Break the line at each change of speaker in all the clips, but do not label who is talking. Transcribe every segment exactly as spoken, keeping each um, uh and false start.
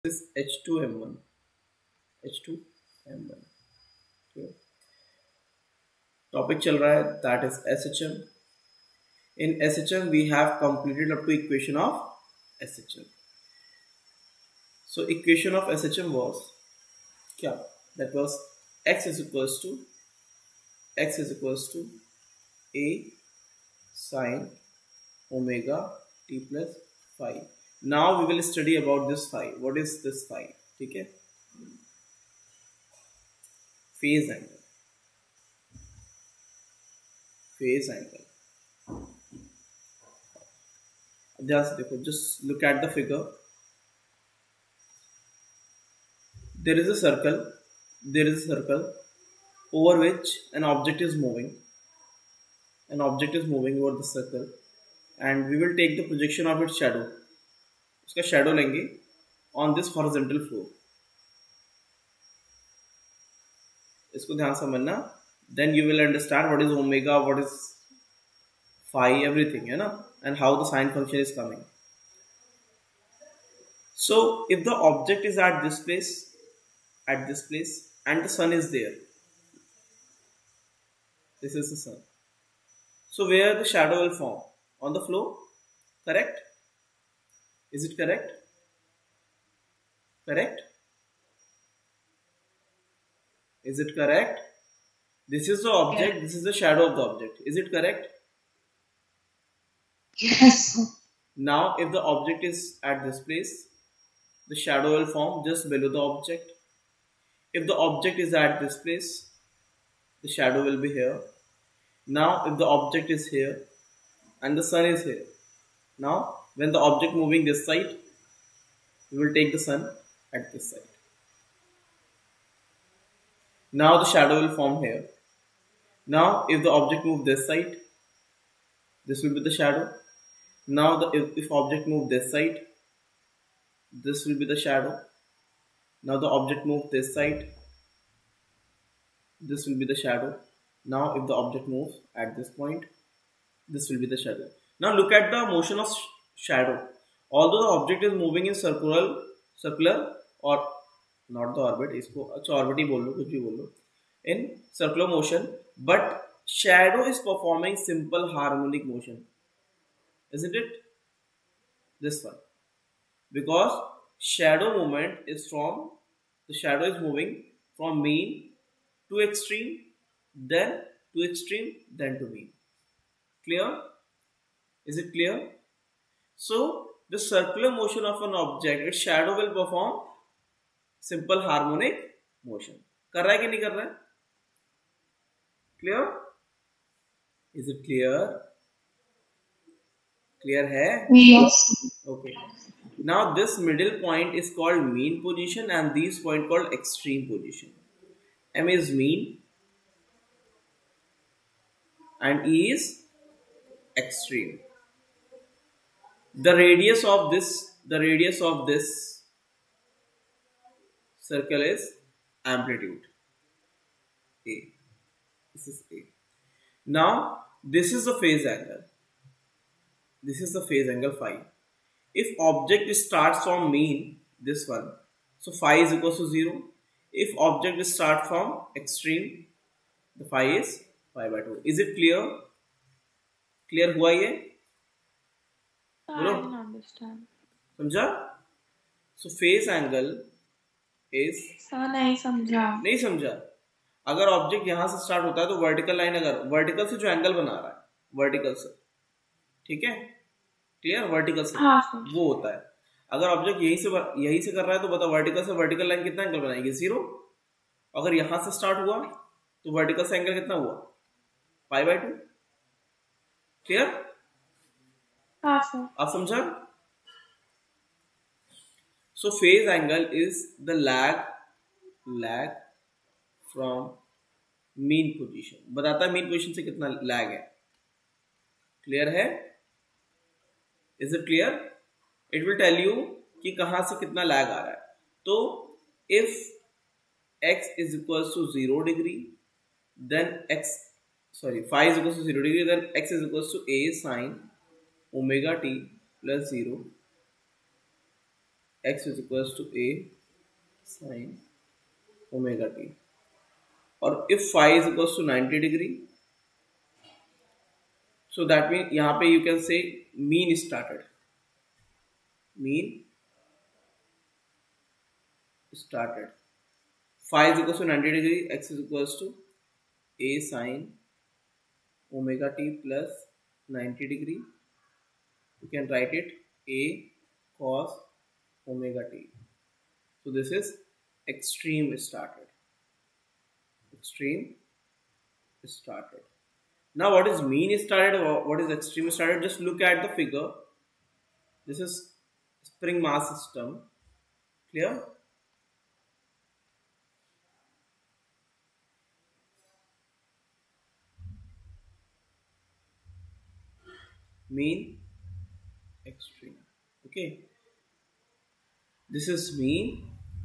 is H two M one. H two M one. Okay. Topic चल रहा है, that is S H M. In S H M we have completed up to equation of S H M. So equation of S H M was क्या? That was x is equals to x is equals to a sine omega t plus phi. Now we will study about this phi. What is this phi? ठीक है? Phase angle. Phase angle. ध्यान से देखो. Just look at the figure. There is a circle. There is a circle over which an object is moving. An object is moving over the circle, and we will take the projection of its shadow. उसका shadow लेंगे on this horizontal floor. इसको ध्यान समझना. Then you will understand what is omega, what is phi, everything, है ना, and how the sine function is coming. So if the object is at this place, at this place, and the sun is there, this is the sun. So where the shadow will form? On the floor, correct? Is it correct? Correct? Is it correct? This is the object, yeah. This is the shadow of the object. Is it correct?
Yes.
Now if the object is at this place, the shadow will form just below the object. If the object is at this place, the shadow will be here. Now if the object is here and the sun is here, now when the object moving this side, we will take the sun at this side. Now the shadow will form here. Now if the object move this side, this will be the shadow. Now the if, if object move this side, this will be the shadow. Now the object move this side, this will be the shadow. Now if the object moves at this point, this will be the shadow. Now look at the motion of sh shadow. Although the object is moving in circular, circular or not the orbit, इसको अच्छा orbit ही बोल लो, कुछ भी बोल लो, in circular motion, but shadow is performing simple harmonic motion, isn't it? This one, because shadow movement is from, the shadow is moving from mean to extreme, then to extreme, then to mean. Clear? Is it clear? So the circular motion of an object, its shadow will perform simple harmonic motion. कर रहा है कि नहीं कर रहा है? Clear? Is it clear? Clear है?
Yes.
Okay. Now this middle point is called mean position and this point called extreme position. M is mean and E is extreme. The radius of this, the radius of this circle is amplitude A. This is A. Now this is the phase angle. This is the phase angle phi. If object starts from mean, this one, so phi is equals to zero. If object starts from extreme, the phi is pi by two. Is it clear? Clear हुआ ये?
I didn't understand.
समझा? So phase angle is,
sir नहीं समझा.
नहीं समझा? अगर object यहां से स्टार्ट होता है तो वर्टिकल लाइन, अगर वर्टिकल से जो एंगल बना रहा है, वर्टिकल से, ठीक है, क्लियर, वर्टिकल से,
हाँ,
वो होता है. अगर ऑब्जेक्ट यहीं से यहीं से कर रहा है तो बताओ वर्टिकल से वर्टिकल लाइन कितना एंगल बनाएगी? जीरो. अगर यहां से स्टार्ट हुआ तो वर्टिकल से एंगल कितना हुआ? Pi by two. क्लियर?
हाँ सर.
आप समझा? So phase angle is the lag lag from mean position. बताता है मीन पोजीशन से कितना लैग है. क्लियर है? Is it clear? It will tell you कि कहां से कितना लैग आ रहा है. तो if x is equals to zero degree, then x, sorry, phi is equals to zero degree, then x is equals to a sine omega t plus zero. x is equals to a sin omega t, और if phi is equals to ninety degree, so that means यहाँ पे you can say mean started, mean started. Phi is equals to ninety degree, x is equals to a sin omega t plus ninety degree. You can write it a cos omega t. So this is extreme started. Extreme started. Now what is mean started or what is extreme started? Just look at the figure. This is spring mass system. Clear? Mean, extreme. Okay. This is mean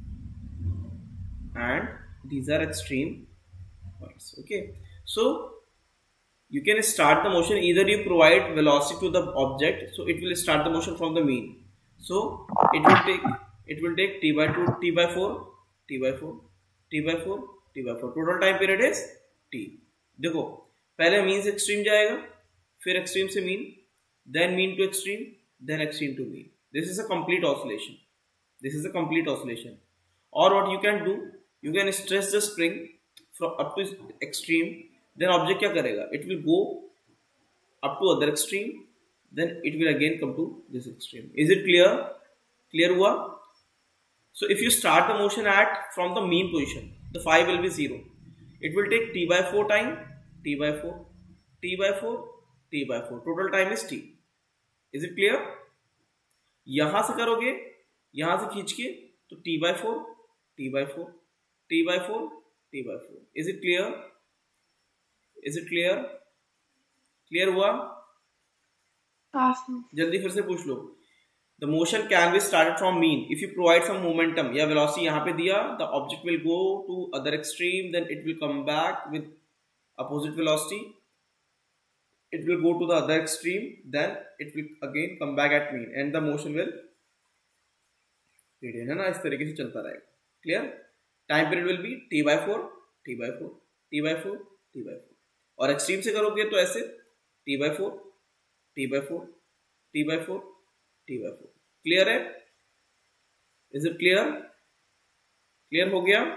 and these are extreme points. Okay. So you can start the motion, either you provide velocity to the object, so it will start the motion from the mean. So it will take it will take t by two, t by four, t by four, t by four, t by four. Total time period is t. देखो पहले mean से extreme जाएगा, फिर extreme से mean, then mean to extreme, then extreme to mean. This is a complete oscillation. This is a complete oscillation. Or what you can do, you can stretch the spring from up to extreme. Then object क्या करेगा? It will go up to other extreme. Then it will again come to this extreme. Is it clear? Clear हुआ? So if you start the motion at from the mean position, the phi will be zero. It will take t by four time, t by four, t by four, t by four. Total time is t. Is it clear? यहां से करोगे, यहां से खींच के तो t by four, t by four, t by four, t by four. Is it clear? Is it clear? Clear हुआ?
Awesome.
जल्दी फिर से पूछ लो. The motion can be started from mean. If you provide some momentum या velocity यहाँ पे दिया, the object will go to other extreme, then it will come back with opposite velocity. It will go to the other extreme, then it will again come back at mean, and the motion will retain, है ना, इस तरीके से चलता रहेगा. Clear? Time period will be t by four, t by four, t by four, t by four. और extreme से करोगे तो ऐसे t by four, t by four, t by four, t by four. Clear है? Is it clear? Clear हो गया?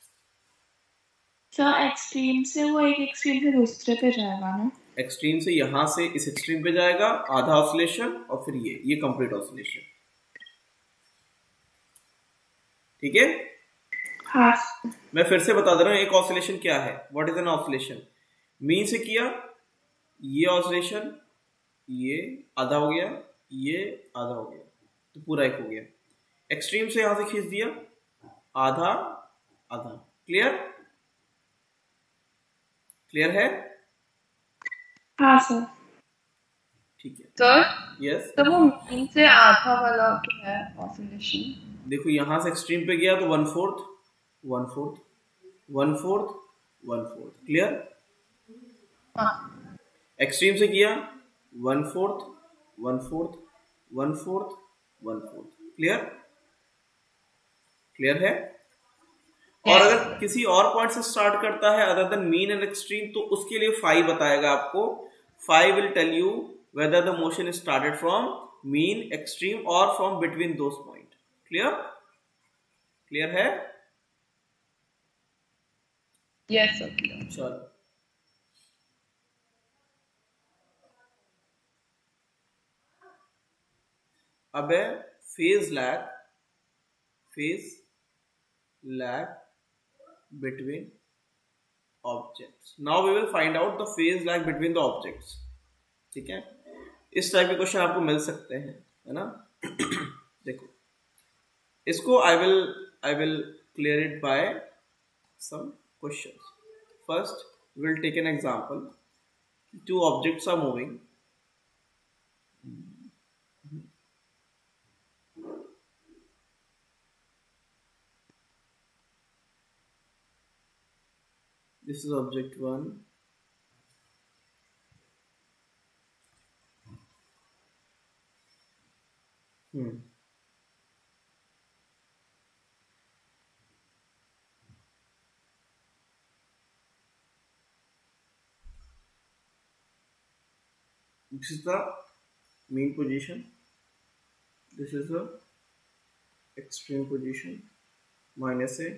Sir extreme से वो एक एक्सट्रीम से दूसरे पे जाएगा ना?
एक्सट्रीम से यहाँ से इस एक्सट्रीम पे जाएगा, आधा ऑसिलेशन, और फिर ये ये कंप्लीट ऑसिलेशन. ठीक है?
हाँ.
मैं फिर से बता दे रहा हूँ एक ऑसिलेशन क्या है. What is an oscillation? Mean से किया, ये ऑसिलेशन, ये आधा हो गया, ये आधा हो गया, तो पूरा एक हो गया. एक्सट्रीम से यहां से खींच दिया, आधा आधा. क्लियर? क्लियर है?
हाँ सर.
ठीक है
सर.
यस.
तो वो मीन से आधा वाला क्या है ऑसिलेशन?
देखो यहां से एक्सट्रीम पे गया तो one fourth, one fourth, one fourth, one fourth. Clear? Extreme से किया one fourth, one fourth, one fourth, one fourth. Clear? Clear है? और अगर किसी और पॉइंट से स्टार्ट करता है other than mean and extreme, तो उसके लिए फाई बताएगा आपको. Phi will tell you whether the motion is started from mean, extreme और from between those point. Clear? Clear है?
Yes sir. क्लियर.
चलो अब है phase lag, phase lag between objects. Now we will find out the phase lag between the objects. ठीक है? इस type के question आपको मिल सकते हैं, है ना. देखो इसको I will I will clear it by some questions. First will take an example. Two objects are moving. This is object one. Hmm. This is the mean position. This is the extreme position. Minus A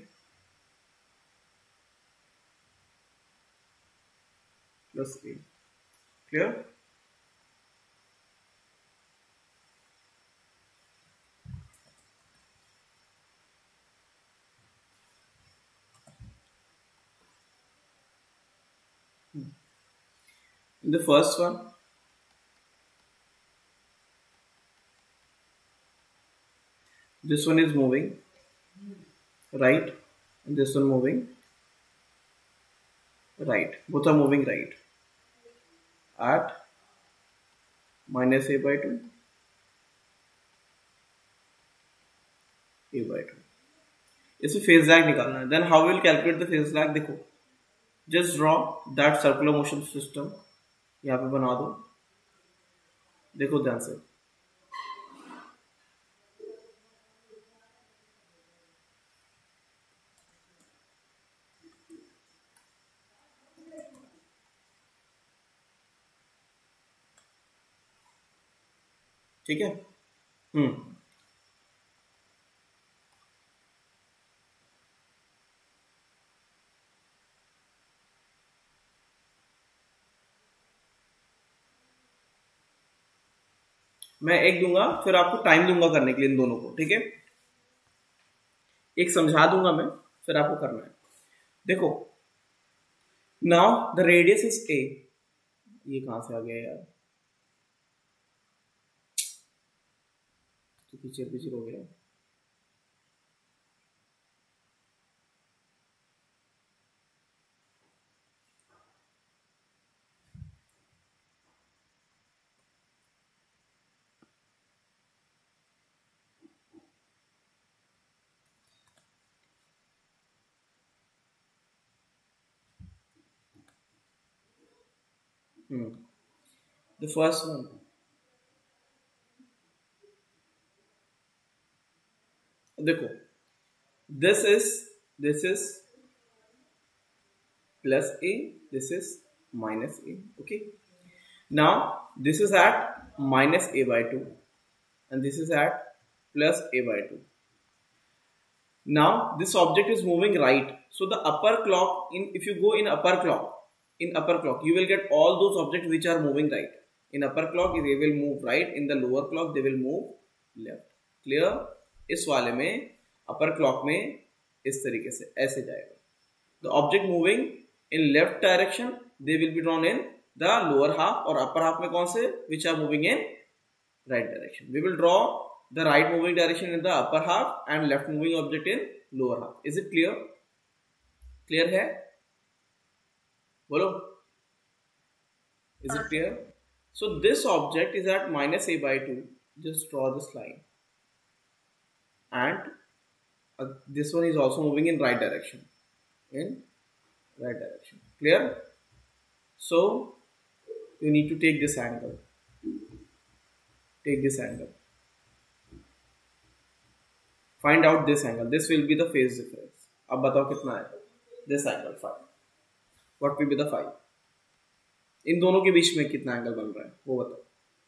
plus A. Clear? In the first one, this one is moving right and this one moving right. Both are moving right at minus A by two, A by two. इसमें फेज लैग निकालना है. Then how will calculate the phase lag? देखो, just draw that circular motion system. यहाँ पे बना दो. देखो ध्यान से. ठीक है. हम्म मैं एक दूंगा, फिर आपको टाइम दूंगा करने के लिए इन दोनों को. ठीक है, एक समझा दूंगा मैं, फिर आपको करना है. देखो, now the radius is A. ये कहां से आ गया यार? तो पीछे पीछे हो गया. Hmm. The first one. देखो, this is this is plus A, this is minus A. Okay. Now this is at minus A by two, and this is at plus A by two. Now this object is moving right. So the upper clock, in if you go in upper clock. In upper clock, you will get all those objects which are moving right. In upper clock, they will move right. In the lower clock, they will move left. Clear? इस वाले में upper clock में इस तरीके से ऐसे जाएगा. The object moving in left direction, they will be drawn in the lower half, और upper half में कौन से? Which are moving in right direction. We will draw the right moving direction in the upper half and left moving object in lower half. Is it clear? Clear है? बोलो. Is it clear? So this object is at minus A by two. Just draw this line. And uh, this one is also moving in right direction. In right direction. Clear? So you need to take this angle. Take this angle. Find out this angle. This will be the phase difference. अब बताओ कितना है? This angle five. What will be the five? इन दोनों के बीच में कितना angle बन रहा है वो बताओ.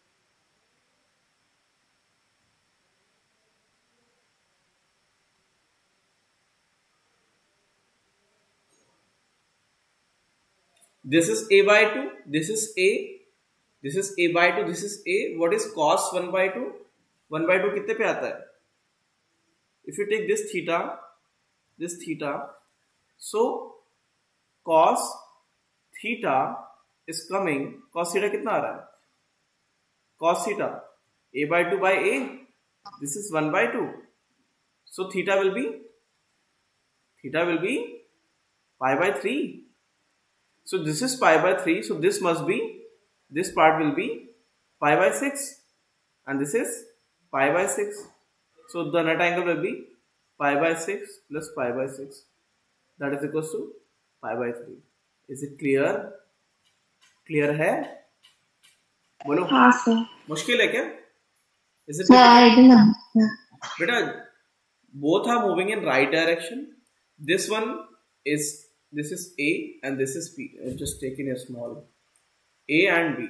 This is A by two. This is A. This is A by two. This is A. What is cos one by two? one by two कितने पे आता है? If you take this theta, this theta, so cos theta is coming. Cos theta कितना आ रहा है? Cos theta A by two by A. This is one by two. So theta will be theta will be pi by three. So this is pi by three. So this must be, this part will be pi by six, and this is pi by six. So the net angle will be pi by six plus pi by six. That is equals to pi by three. Is it clear? Clear है? बोलो.
हाँ sir.
मुश्किल है क्या? Is it?
Yeah, I didn't understand.
बेटा, both are moving in right direction. This one is, this is A and this is B. I've just taken a small A and B.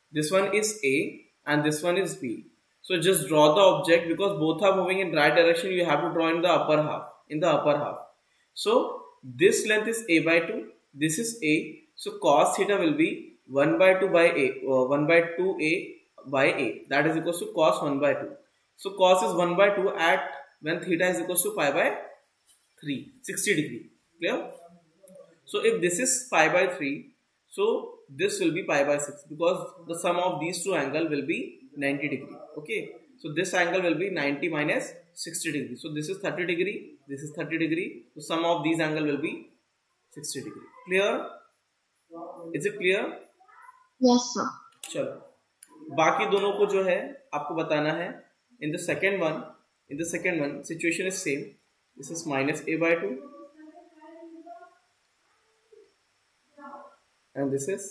This one is A and this one is B. So just draw the object, because both are moving in right direction. You have to draw in the upper half. In the upper half. So this length is A by two. This is A. So cos theta will be one by two by A. Uh, one by two A by A. That is equals to cos one by two. So cos is one by two at when theta is equals to pi by three. sixty degree. Clear? So if this is pi by three, so this will be pi by six, because the sum of these two angle will be ninety degree. Okay. So this angle will be ninety minus sixty degree. So this is thirty degree. This is thirty degree. So sum of these angle will be sixty degree. Clear? Is it clear?
Yes, sir.
चलो बाकी दोनों को जो है आपको बताना है. In the second one, in the second one, situation is same. This is minus A by two. And this is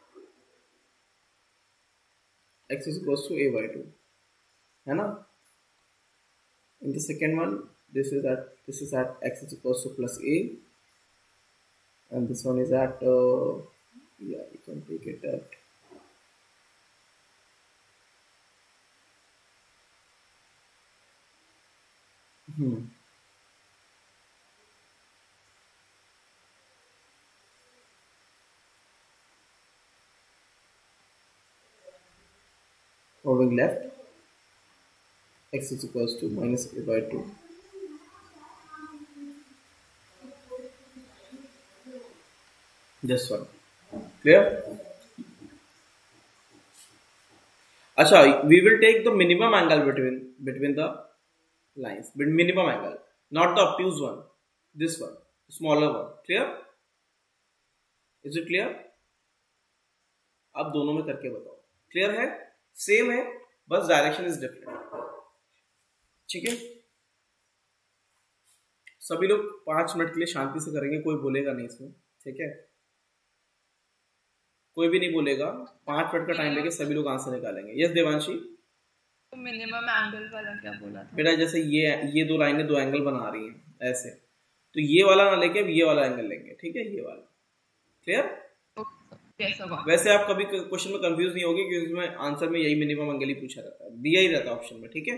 x is equals to A by two. है ना? In the second one, this is at this is at x is equals to plus A, and this one is at uh, yeah, you can take it at hmm. Moving left, x is equals to minus A by two. This one. Clear? Acha, we will take the minimum angle between between the lines. But minimum angle, not the obtuse one. This one, smaller one. Clear? Is it clear? अब दोनों में करके बताओ. Clear है? Same है, बस direction is different. ठीक है, सभी लोग पांच मिनट के लिए शांति से करेंगे, कोई बोलेगा नहीं इसमें. ठीक है, कोई भी नहीं बोलेगा. पांच मिनट का टाइम लेके सभी लोग आंसर निकालेंगे. यस देवांशी.
तो मिनिमम एंगल वाला क्या बोला था
बेटा? जैसे ये ये दो लाइनें दो एंगल बना रही हैं ऐसे, तो ये वाला ना लेके अब ये वाला एंगल लेंगे. ठीक है, ये वाला. क्लियर? वैसे आप कभी क्वेश्चन में कंफ्यूज नहीं होगे, क्योंकि इसमें आंसर में यही मिनिमम एंगल ही पूछा रहता है, दिया ही रहता है ऑप्शन में. ठीक है,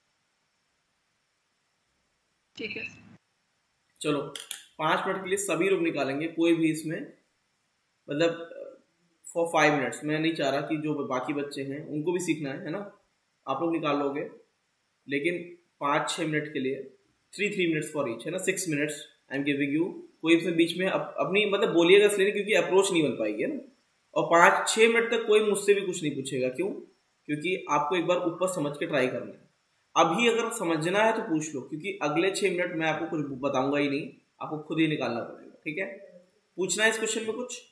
ठीक है.
चलो पांच मिनट के लिए सभी लोग निकालेंगे, कोई भी इसमें मतलब फॉर फाइव मिनट्स. मैं नहीं चाह रहा कि जो बाकी बच्चे हैं उनको भी सीखना है, है ना? आप लोग निकाल लोगे, लेकिन पाँच छः मिनट के लिए, three three minutes for each, है ना? Six minutes I am giving you. कोई इसमें बीच में अप, अपनी मतलब बोलिएगा इसलिए, क्योंकि अप्रोच नहीं बन पाएगी, है ना? और पाँच छः मिनट तक कोई मुझसे भी कुछ नहीं पूछेगा. क्यों? क्योंकि आपको एक बार ऊपर समझ के ट्राई करना है. अभी अगर समझना है तो पूछ लो, क्योंकि अगले छः मिनट मैं आपको कुछ बताऊंगा ही नहीं, आपको खुद ही निकालना पड़ेगा. ठीक है, पूछना है इस क्वेश्चन में कुछ?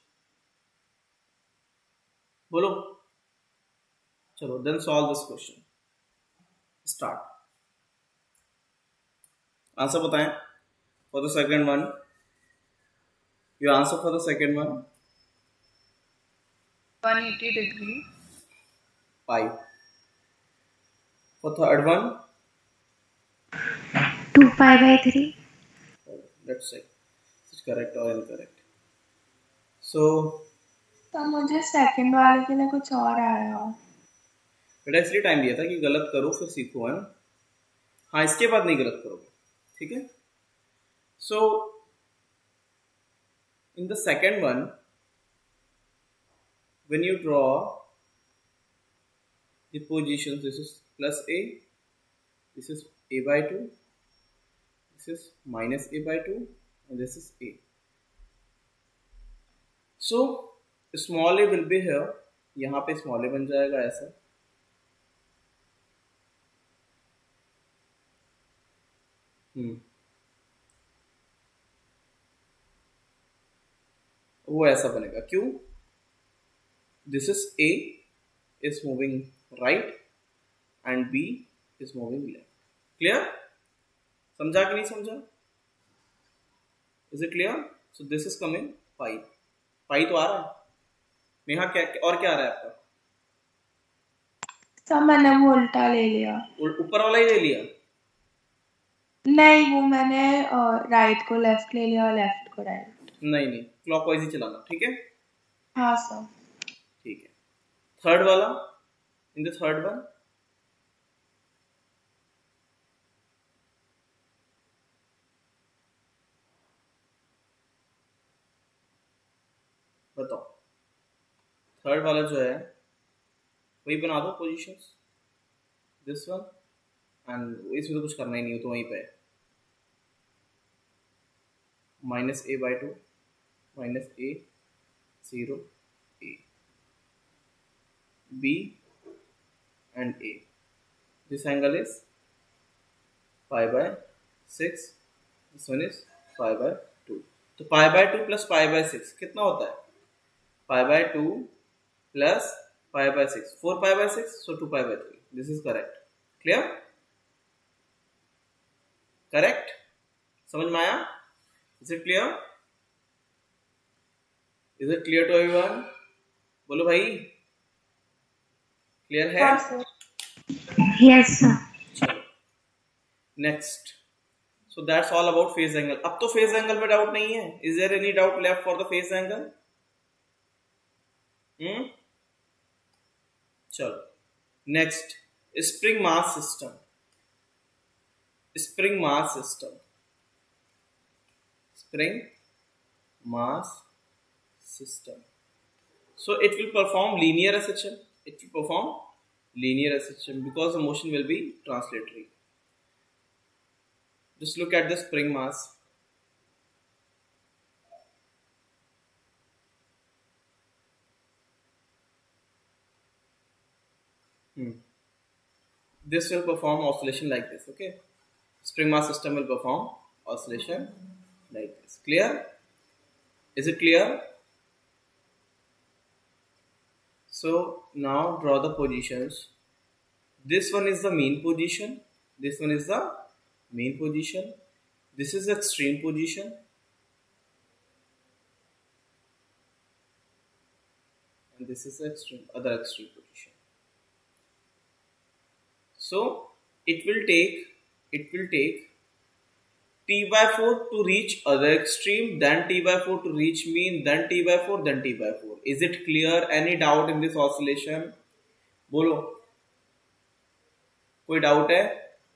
बोलो. चलो then solve this question. Start. Answer बताएं for the second one. Your answer for the second one.
one eighty degree.
Pi. For third one.
two pi by three.
Let's see. Is it correct or incorrect? So.
तो मुझे second वाले के लिए कुछ और आया.
बेटा इसलिए टाइम दिया था कि गलत करो फिर सीखो, है ना? हाँ, इसके बाद नहीं गलत करोगे. ठीक है. So in the second one, when you draw the positions, this is plus A, this is A by two, this is minus A by two, and this is A. So small a will be here. यहाँ पे small a बन जाएगा ऐसा. हम्म वो ऐसा बनेगा. क्यों? This is A is moving right and B is moving left. Clear? समझा कि नहीं समझा? Is it clear? So this is coming pi. Pi तो आ रहा है. नेहा क्या और क्या आ रहा है आपका?
सब मैंने वो उल्टा ले लिया.
ऊपर वाला ही ले लिया?
नहीं, वो मैंने राइट को लेफ्ट ले लिया और लेफ्ट को राइट.
नहीं नहीं, क्लॉकवाइज ही चलाना. ठीक है.
हाँ सर.
ठीक है. थर्ड वाला, इन द थर्ड वन बताओ, थर्ड वाला जो है वही बना दो पोजीशंस, दिस वन, एंड इसमें तो कुछ करना ही नहीं हो तो वहीं पे minus A by two minus A zero A B and A, this angle is pi by six, this one is pi by two, तो pi by two plus pi by six कितना होता है, pi by two plus pi by six, four pi by six, so two pi by three, this is correct, clear, correct, समझ में आया, is it clear, is it clear to everyone, बोलो भाई, clear है,
yes sir,
next, so that's all about phase angle. अब तो phase angle में doubt नहीं है, is there any doubt left for the phase angle, hmm, चलो next, spring mass system, spring mass system, spring mass system. So it will perform linear S H M. It will perform linear S H M because the motion will be translatory. Just look at the spring mass. Hmm. This will perform oscillation like this. Okay, spring mass system will perform oscillation like this. Clear? Is it clear? So now draw the positions. This one is the mean position. This one is the mean position. This is the extreme position. And this is the extreme, other extreme position. So it will take, it will take T by four to reach other extreme, then T by four to reach mean, then T by four, then T by four. Is it clear? Any doubt in this oscillation? बोलो, कोई doubt है?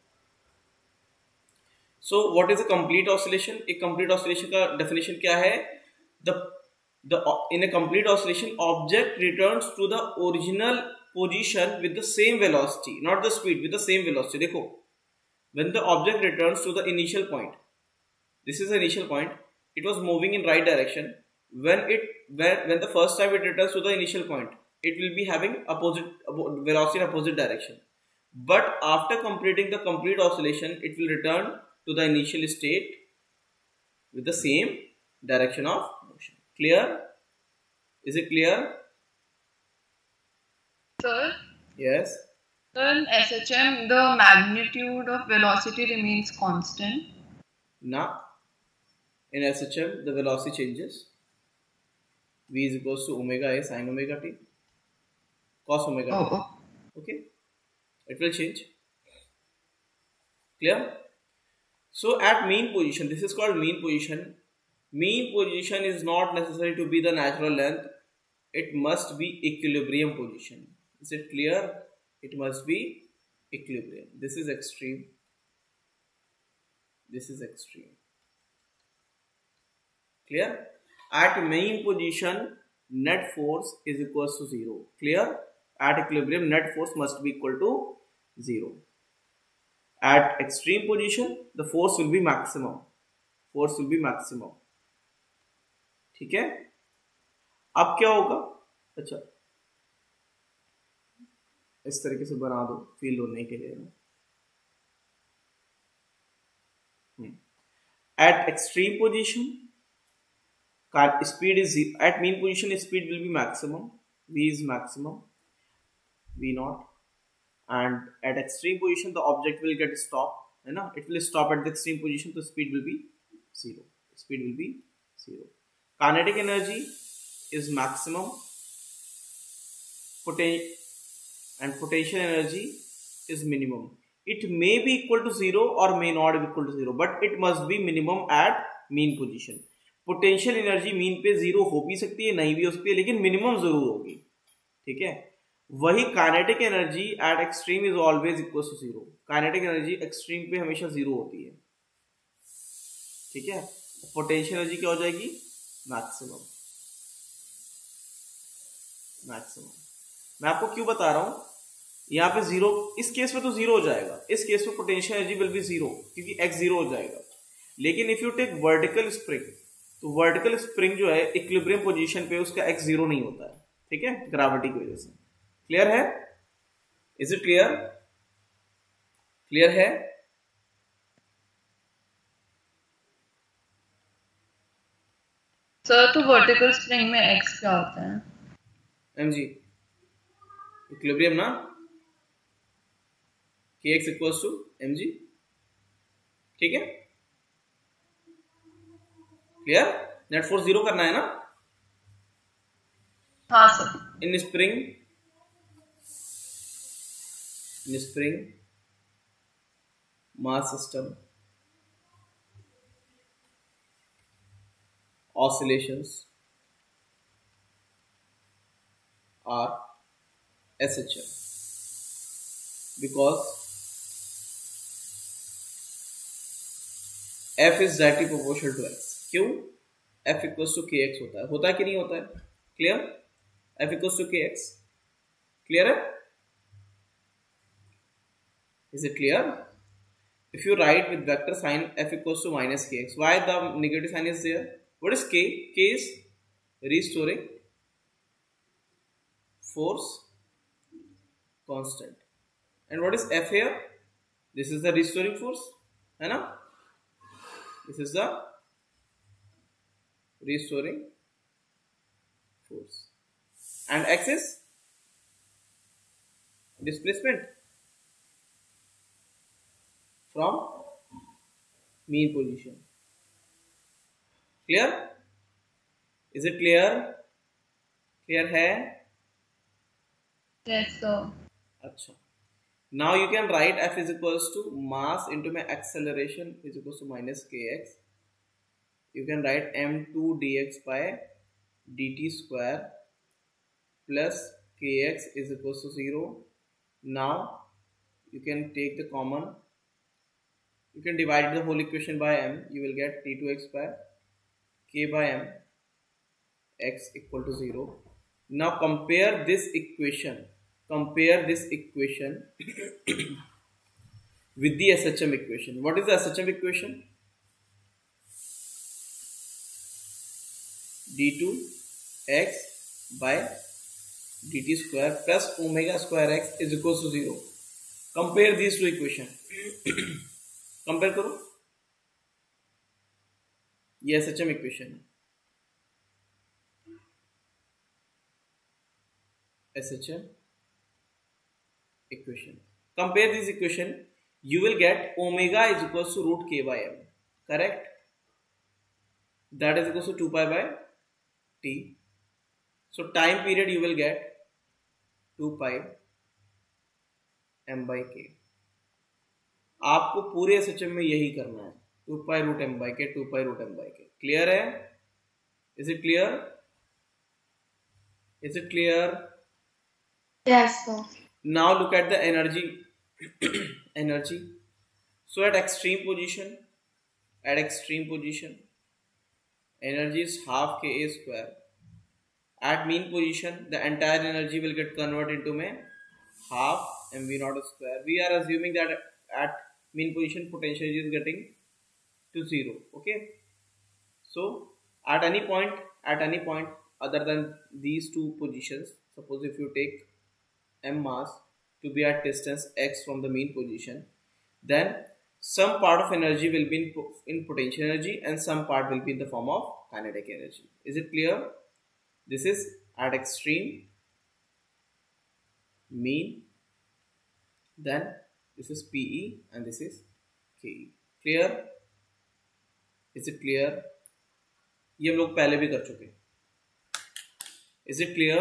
So what is a complete oscillation? एक complete oscillation का definition क्या है? The the in a complete oscillation, object returns to the original position with the same velocity, not the speed, with the same velocity. देखो, when the object returns to the initial point, this is the initial point, it was moving in right direction. When it when, when the first time it returns to the initial point, it will be having opposite velocity in opposite direction. But after completing the complete oscillation, it will return to the initial state with the same direction of motion. Clear? Is it clear?
Sir?
Yes.
In S H M, the magnitude of velocity remains constant.
Now, in S H M, the velocity changes. V is equals to omega A sin omega t, cos omega t.
Oh, oh.
Okay, it will change. Clear? So at mean position, this is called mean position. Mean position is not necessary to be the natural length. It must be equilibrium position. Is it clear? It must be equilibrium. This is extreme. This is extreme. Clear? At mean position, net force is equals to zero. Clear? At equilibrium, net force must be equal to zero. At extreme position, the force will be maximum. Force will be maximum. ठीक है? अब क्या होगा? अच्छा, इस तरीके से बना दो फील होने के लिए। At extreme position, speed is at mean position, speed will be maximum. V is maximum, V naught, and at extreme position the object will get stopped. है ना? It will stop at the extreme position, so speed will be zero. Speed will be zero. Kinetic energy is maximum. Potential and potential energy is minimum. It may be equal to zero or may not be equal to zero, but it must be minimum at mean position. Potential energy mean पे zero हो भी सकती है, नहीं भी हो सकती है, लेकिन minimum जरूर होगी. ठीक है? वही kinetic energy at extreme is always equal to zero. Kinetic energy extreme पे हमेशा जीरो होती है, ठीक है। पोटेंशियल एनर्जी क्या हो जाएगी? मैक्सिमम। मैक्सिमम मैं आपको क्यों बता रहा हूं, यहाँ पे जीरो, इस केस में तो जीरो हो जाएगा, इस केस में potential energy will be zero क्योंकि एक्स जीरो हो जाएगा। लेकिन if you take vertical spring, तो वर्टिकल स्प्रिंग जो है इक्विलिब्रियम पोजीशन पे उसका एक्स जीरो नहीं होता है, ठीक है, ग्रेविटी की वजह से। क्लियर है? Is it clear? क्लियर है?
सर तो वर्टिकल स्प्रिंग में एक्स क्या होता है?
एम जी इक्विलिब्रियम ना, K X equals to M G, ठीक है। क्लियर? नेट फोर्स जीरो करना है ना?
हाँ sir.
In spring, in spring mass system oscillations are S H M because F is directly proportional to X। क्यों? F equals to K X होता है, होता है कि नहीं होता है? Clear? F equals to K X, clear है? Is it clear? If you write with vector sign F equals to minus K X, why the negative sign is there? What is K? K is restoring force constant. And what is F here? This is the restoring force, है ना? This is the restoring force. And X is displacement from mean position. क्लियर? Is it clear? Clear है?
Yes sir.
अच्छा, now you can write F is equals to mass into में acceleration is equals to minus K X. You can write M two D X by D T square plus K X is equals to zero. Now you can take the common, you can divide the whole equation by m, you will get t two x by k by m x equal to zero. Now compare this equation, compare this equation with the S H M equation. What is the S H M equation? d two x by dt square plus omega square x is equals to zero. Compare these two equations. Compare करो, ये S H M equation है, S H M equation. Compare this equation, you will get omega is equals to root K by M, correct? That is equals to two pi by T. So time period you will get two pi M by K. आपको पूरे S H M में यही करना है, two pi root M by K, two pi root M by K. Clear है? Is it clear? Is it clear?
Yes sir.
Now look at the energy, energy. So at extreme position, at extreme position energy is half K A square. At mean position the entire energy will get convert into में half M V naught square. We are assuming that at mean position potential is getting to zero. Okay, so at any point, at any point other than these two positions, suppose if you take m mass to be at distance x from the mean position, then some part of energy will be in, in potential energy and some part will be in the form of kinetic energy. Is it clear? This is at extreme, mean, then this is P E and this is K E. Clear? Is it clear? ये हम लोग पहले भी कर चुके। Is it clear?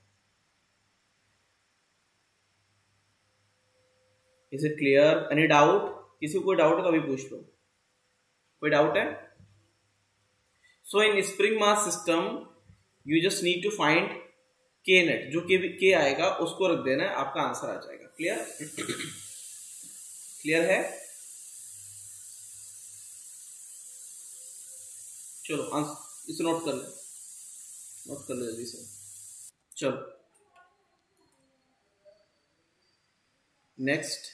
Is it clear? Any doubt? किसी को कोई डाउट है तो अभी पूछ लो। कोई डाउट है? So in spring mass system, you just need to find K net, जो के के आएगा उसको रख देना है, आपका आंसर आ जाएगा। क्लियर? क्लियर है? चलो आंसर इसे नोट कर ले, नोट कर लो जल्दी से। चलो नेक्स्ट,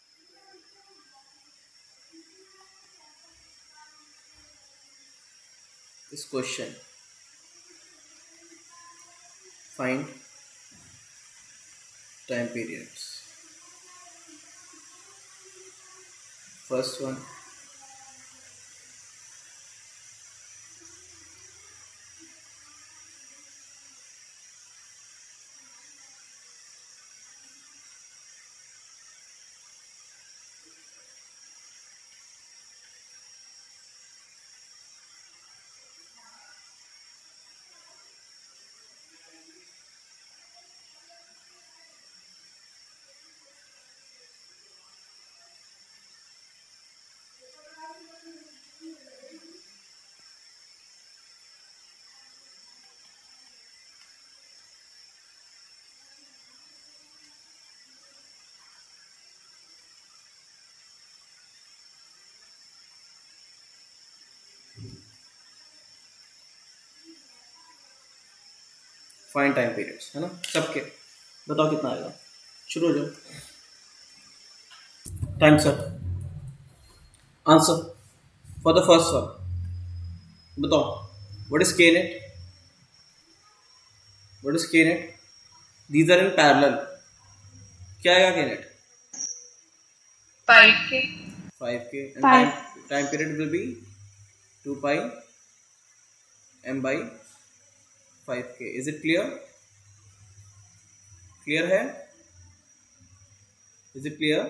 इस question find time periods. First one, find time periods, है ना सबके। बताओ कितना आएगा, शुरू हो जाओ। Time sir, answer for the first one बताओ, what is K net? What is K net? These are in parallel, क्या आएगा K net?
Five K.
Five K and time time period will be two pi M by five K. Is it clear? Clear है? Is it clear?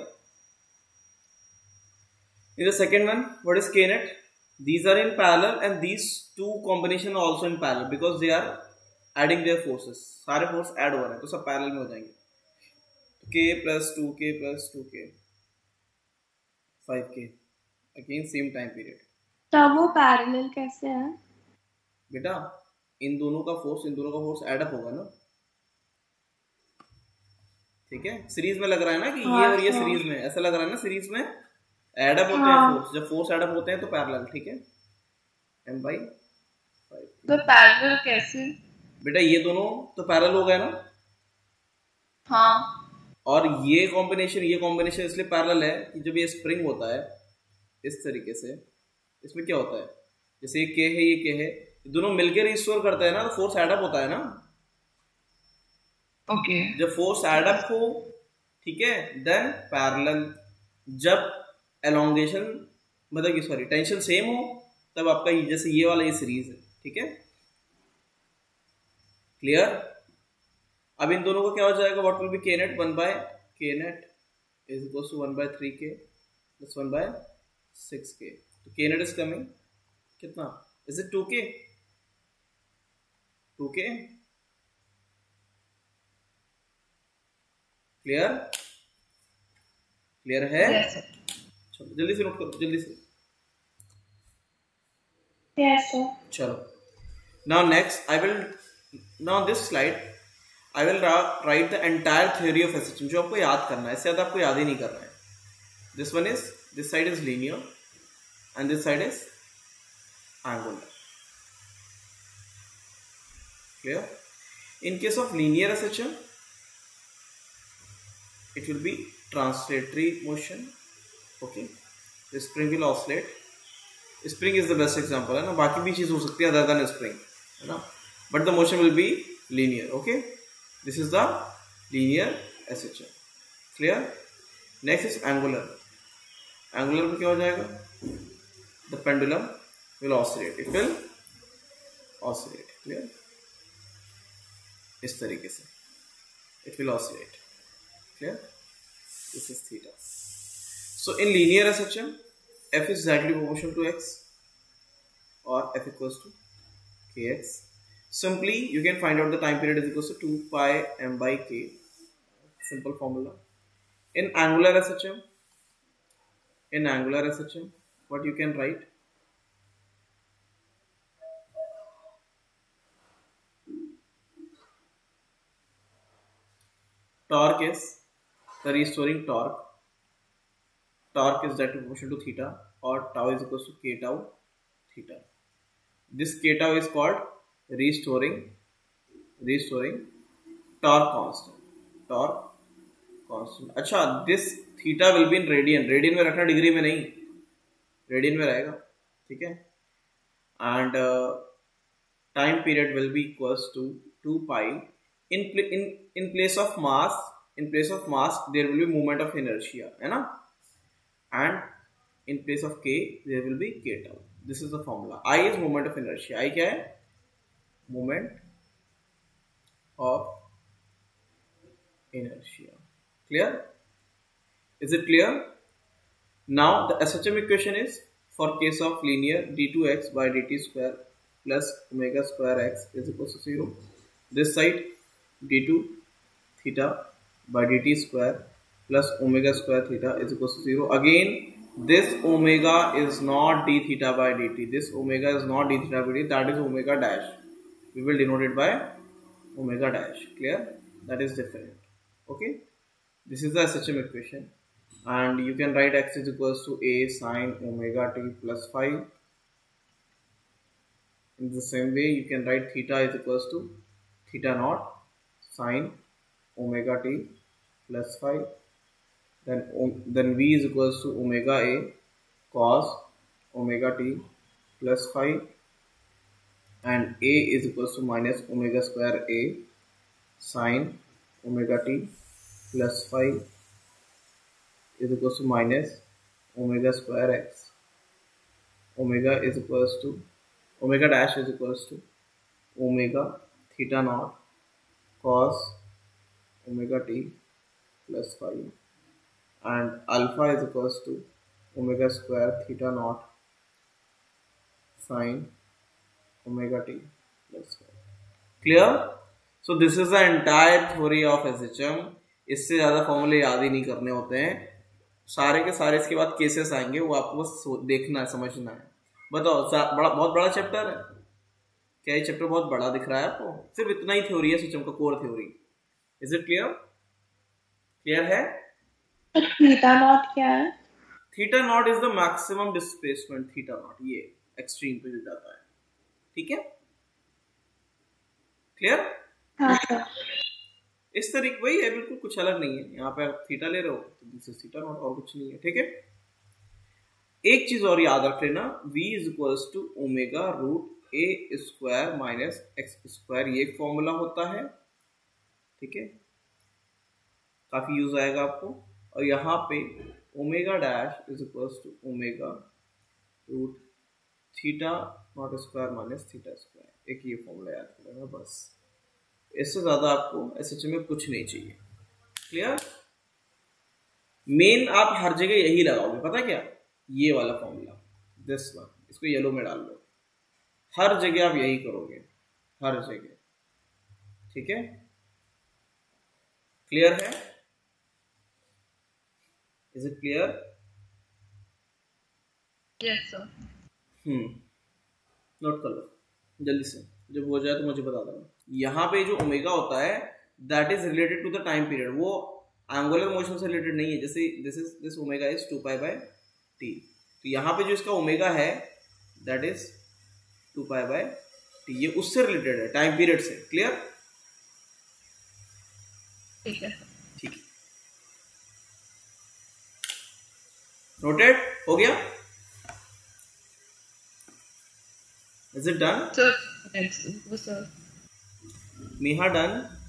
In the second one, what is k net? These are in parallel and these two combination are also in parallel because they are adding their forces. सारे force add हो रहे हैं तो सब parallel में हो जाएंगे। k plus two K plus two K five K again same time period।
तब वो parallel कैसे है?
बेटा इन दोनों का force इन दोनों का force add up होगा ना, ठीक है? सीरीज में लग रहा है ना कि ये और ये सीरीज में, ऐसा लग रहा है ना सीरीज में एडअप होते हैं फोर्स, जब फोर्स एडअप होते हैं तो पैरेलल, ठीक है? M by five.
तो पैरेलल कैसे?
बेटा ये दोनों तो पैरेलल हो गए ना,
हाँ, और
ये कॉम्बिनेशन ये कॉम्बिनेशन इसलिए पैरेलल है कि जब ये स्प्रिंग होता है इस तरीके से, इसमें क्या होता है, जैसे ये के है ये के है, दोनों मिलकर रिस्टोर करते हैं ना, तो फोर्स एडअप होता है ना।
ओके,
जब फोर्स एडअप हो, ठीक है, देन पैरेलल। जब एलोंगेशन मतलब कि सॉरी टेंशन सेम हो तब आपका जैसे ये वाला ये सीरीज है, ठीक है? क्लियर? अब इन दोनों का क्या हो जाएगा, what will be K net? One by K net is equal to one by three K plus one by six K. तो के नेट इज कमिंग कितना? Is it two K? Two K? Clear? Clear है?
yes,
चलो जल्दी से note करो, जल्दी से।
Yes, sir.
चलो now next I will now this slide I will write the entire theory of SHM, जो आपको याद करना है, इससे ज्यादा आपको याद ही नहीं करना है। This one is this side is linear and this side is angular. Clear? In case of linear SHM it will be translatory motion, okay? The spring will oscillate. Spring is the best example है ना, बाकी भी चीज हो सकती है other than spring, है ना, but the motion will be linear, okay? This is the linear S H M. Clear? Next is angular. Angular में क्या हो जाएगा? The pendulum will oscillate. It will oscillate. Clear? इस तरीके से it will oscillate. Clear? This is theta. So in linear S H M, f is directly proportional to x or f equals to kx. Simply you can find out the time period is equals to two pi m by k. Simple formula. In angular S H M, in angular S H M, what you can write? torque is the restoring torque. Torque is direct proportional to theta, or tau is equals to k tau theta. This k tau is called restoring restoring torque constant. Torque constant. अच्छा, this theta will be in radian. Radian में रखना, degree में नहीं, radian में रहेगा, ठीक है. And uh, time period will be equals to two pi. In in in place of mass, in place of mass there will be moment of inertia, है ना. And in place of k there will be k tau. This is the formula. I is moment of inertia. I क्या है? Moment of inertia. Clear? Is it clear? Now the S H M equation is, for case of linear, d two x by dt square plus omega square x is equal to zero. This side d two theta by dt square plus omega square theta is equal to zero. Again, this omega is not d theta by dt. This omega is not d theta by dt. That is omega dash. We will denote it by omega dash. Clear? That is different. Okay. This is the S H M equation. And you can write x is equals to a sine omega t plus phi. In the same way, you can write theta is equals to theta naught sine omega t plus phi. Then, then v is equals to omega a cos omega t plus phi. And a is equals to minus omega square a sine omega t plus phi is equals to minus omega square x. Omega is equals to, omega dash is equals to omega theta naught cos omega t plus phi, and alpha is equals to omega square theta naught sine omega t plus phi. Clear? So this is the entire theory of S H M. इससे ज्यादा फॉर्मूले याद ही नहीं करने होते हैं, सारे के सारे इसके बाद केसेस आएंगे, वो आपको बस देखना है, समझना है. बताओ, बड़ा बहुत बड़ा चैप्टर है क्या? ये चैप्टर बहुत बड़ा दिख रहा है आपको? सिर्फ इतना ही थ्योरी है सिस्टम का, core theory. Is it clear? Clear है?
थीटा नॉट क्या है?
Theta naught is the maximum displacement. Theta naught ये एक्सट्रीम पे जाता है, ठीक है. क्लियर?
हाँ सर.
इस तरीके वही है, बिल्कुल कुछ अलग नहीं है. यहाँ पे आप थीटा ले रहे हो तो दिस इज थीटा नॉट, और कुछ नहीं है, ठीक है. एक चीज और याद रख लेना, v is equals to omega root A square minus X square. ये एक फॉर्मूला होता है, ठीक है, काफी यूज आएगा आपको. और यहाँ पे omega dash is equals to omega root theta naught square minus theta square. एक ये फॉर्मूला याद करेगा बस, इससे ज्यादा आपको एस एच एम में कुछ नहीं चाहिए. क्लियर? मेन आप हर जगह यही लगाओगे, पता क्या? ये वाला फॉर्मूला, दिस वन, इसको येलो में डाल लो. हर जगह आप यही करोगे, हर जगह, ठीक है. क्लियर है? Is it clear?
Yes sir.
Hmm note कर लो जल्दी से, जब हो जाए तो मुझे बता देना. यहाँ पे जो ओमेगा होता है that is related to the time period, वो एंगुलर मोशन से रिलेटेड नहीं है. जैसे this is this omega is two pi by T, तो यहाँ पे जो इसका ओमेगा है that is two pi by T, ये उससे रिलेटेड है, टाइम पीरियड से. क्लियर?
ठीक है.
ठीक है, नोटेड हो गया? Is it done?
Sir next वो sir.
Neha done?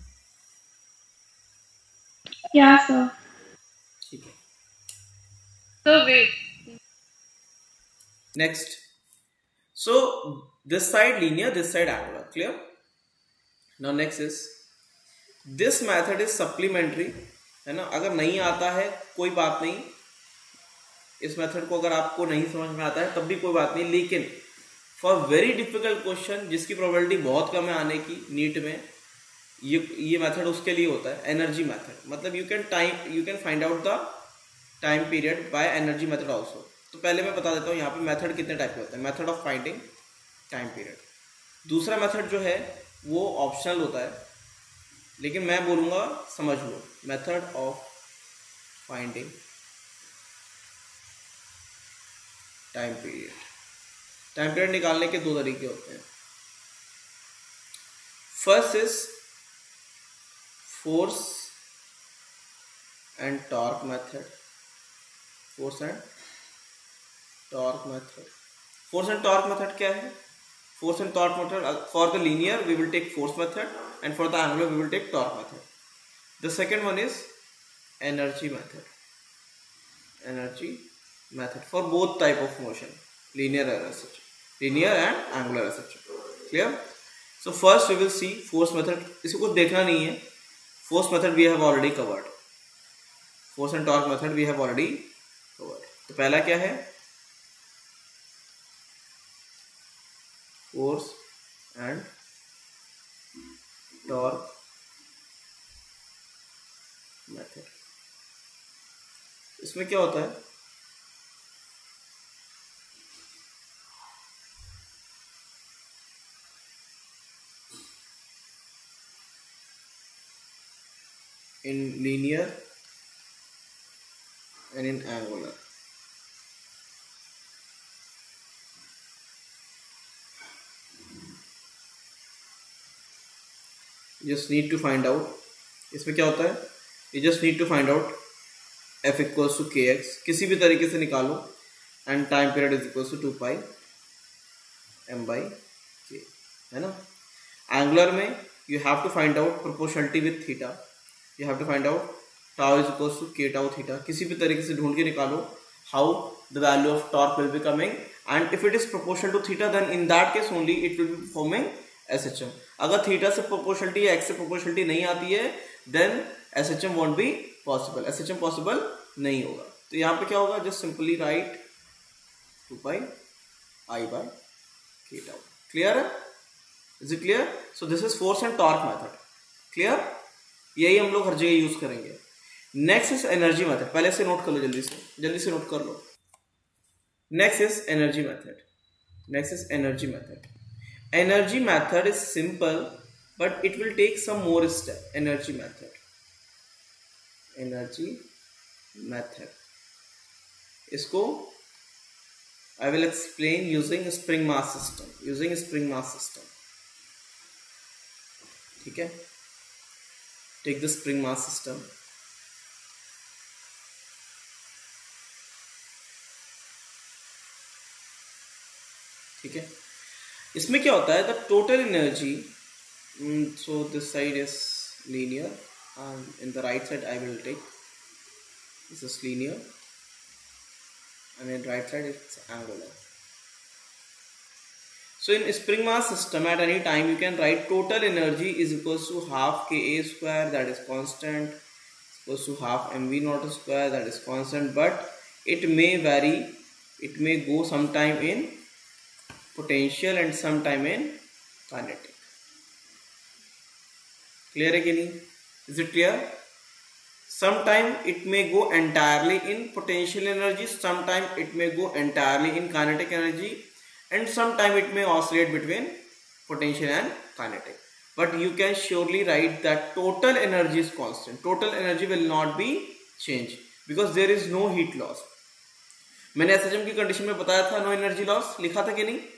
Yeah sir.
ठीक है.
So wait.
Next. So this side linear, this side angular. Clear? Now next is this method is supplementary, है ना. अगर नहीं आता है कोई बात नहीं, इस मेथड को अगर आपको नहीं समझ में आता है तब भी कोई बात नहीं, लेकिन फॉर वेरी डिफिकल्ट क्वेश्चन जिसकी प्रोबेबिलिटी बहुत कम है आने की नीट में, ये ये मेथड उसके लिए होता है, एनर्जी मेथड. मतलब you can time you can find out the time period by energy method also. तो पहले मैं बता देता हूँ यहाँ पे मेथड कितने टाइप के होते हैं. Method of finding time period. दूसरा मेथड जो है वो ऑप्शनल होता है, लेकिन मैं बोलूँगा समझ लो, method of finding time period. Time period निकालने के दो तरीके होते हैं। First is force and torque method. Force and torque method. Force and torque method क्या है? Force and torque method, for the linear we will take force method, and for the angular we will take torque method. The second one is energy method. Energy method for both type of motion, linear and et cetera. Linear and angular et cetera. Clear? So first we will see force method. इसे कुछ देखना नहीं है. Force method we have already covered. Force and torque method we have already covered. तो पहला क्या है? Force and torque method. इसमें क्या होता है? In linear and in angular, just need to find out, इसमें क्या होता है? you just need to find out f equals to kx, किसी भी तरीके से निकालो, and time period is equals to two pi m by k, है ना? angular में you have to find out proportionality with theta, you have to find out tau is equals to k tau theta, किसी भी तरीके से ढूंढ के निकालो how the value of torque will be coming, and if it is proportional to theta then in that case only it will be performing S H M. अगर theta से proportionality या एक्स से प्रोपोर्शनलिटी नहीं आती है then S H M won't be possible, S H M possible नहीं होगा। तो यहाँ पे क्या होगा? Just simply write two pi I by K tau. Clear है? Is it clear? So this is force and torque method. Clear? यही हम लोग हर जगह यूज करेंगे। Next is energy method. पहले से नोट कर लो, जल्दी से जल्दी से नोट कर लो। Next is energy method. Next is energy method. Energy method is simple but it will take some more step. Energy method. Energy method. इसको I will explain using spring mass system. Using spring mass system. ठीक है? Take the spring mass system. ठीक है? इसमें क्या होता है? The total energy, so this side is linear and in the right side I will take this is linear and in right side it's angular. So in spring mass system at any time you can write total energy is equals to half K A square that is constant equals to half M V naught square that is constant, but it may vary, it may go some time in potential and sometime in kinetic. Clear है कि नहीं? Is it clear? Sometime it may go entirely in potential energy, sometime it may go entirely in kinetic energy, and sometime it may oscillate between potential and kinetic. But you can surely write that total energy is constant. Total energy will not be changed because there is no heat loss. मैंने S H M की condition में बताया था, no energy loss, लिखा था कि नहीं?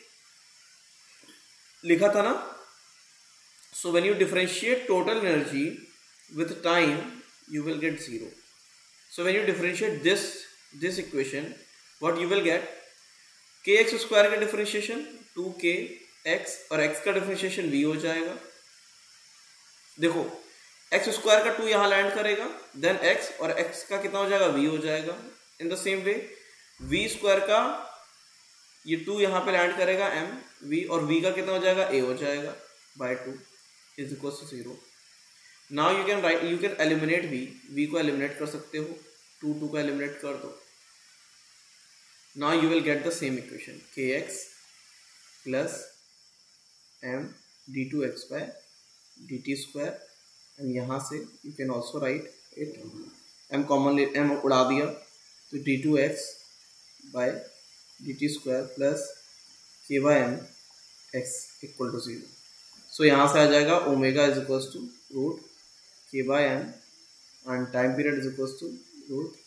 लिखा था ना? So when you differentiate total energy with time you will get zero. So when you differentiate this this equation, what you will get, kx square का differentiation टू के x और x का differentiation v हो जाएगा। देखो x square का two यहाँ land करेगा, then x और x का कितना हो जाएगा, v हो जाएगा। In the same way v square का ये टू यहाँ पे लैंड करेगा m, v, और v का कितना हो जाएगा, a हो जाएगा by two is equal to zero. Now you can write, you can eliminate v, v को एलिमिनेट कर सकते हो, टू टू का एलिमिनेट कर दो। Now you will get the same equation, K X plus M D two X by D T square, and यहाँ से you can also write it, M common M उड़ा दिया तो D two X by D T square plus के by M X equal to zero. So यहाँ से आ जाएगा omega is equal to root k by m, and time period is equals to root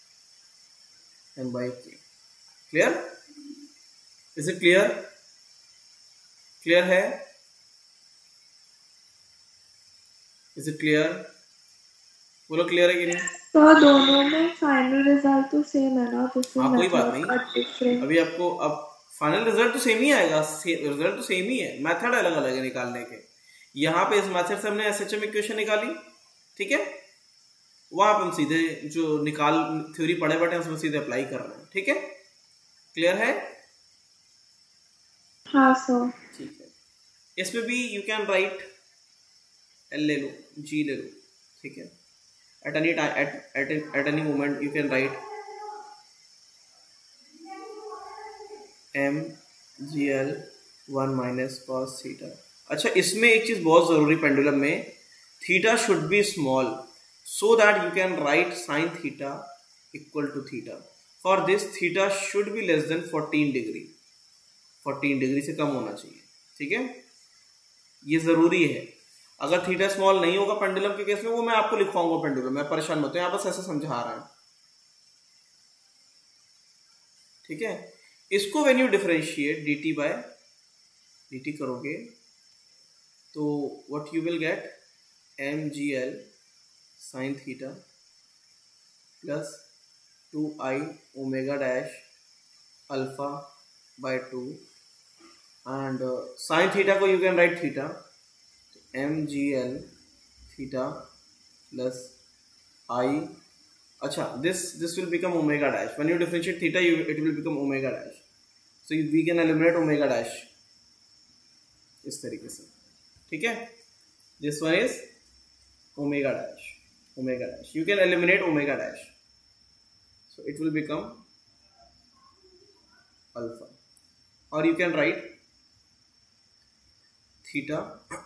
m by k. Clear? Is it clear? Clear है? Is it clear? बोलो clear है कि नहीं?
तो दोनों में फाइनल रिजल्ट तो सेम है ना, तो फिर
हाँ कोई बात नहीं,
डिफरेंट।
अभी आपको अब फाइनल रिजल्ट तो सेम ही आएगा, रिजल्ट तो सेम ही है, मेथड अलग अलग है निकालने के। यहाँ पे इस मेथड से हमने एसएचएम इक्वेशन निकाली, ठीक है, वहां पे हम सीधे जो निकाल थ्योरी पढ़े बैठे हैं उसमें सीधे अप्लाई कर रहे हैं, ठीक है, क्लियर है?
हाँ सर
ठीक है। इसमें भी यू कैन राइट एल ले लो, जी ले लो, ठीक है, at any time at at at any moment you can write m g l one minus cos theta। अच्छा, इसमें एक चीज बहुत जरूरी पेंडुलम में, theta should be small so that you can write sin theta equal to theta। for this theta should be less than fourteen degree, fourteen degree से कम होना चाहिए, ठीक है, ये जरूरी है। अगर थीटा स्मॉल नहीं होगा पेंडुलम के केस में, वो मैं आपको लिखवाऊंगा पेंडुलम, मैं परेशान मत हो, यहाँ बस ऐसे समझा रहा है, ठीक है। इसको when you differentiate dt by dt करोगे तो what you will get M G L sine theta plus two I omega dash alpha by two, and sine theta को you can write theta M G L theta plus I, अच्छा this this will become omega dash, when you differentiate theta you it will become omega dash, so we can eliminate omega dash इस तरीके से, ठीक है, this one is omega dash, omega dash you can eliminate omega dash, so it will become alpha, और you can write theta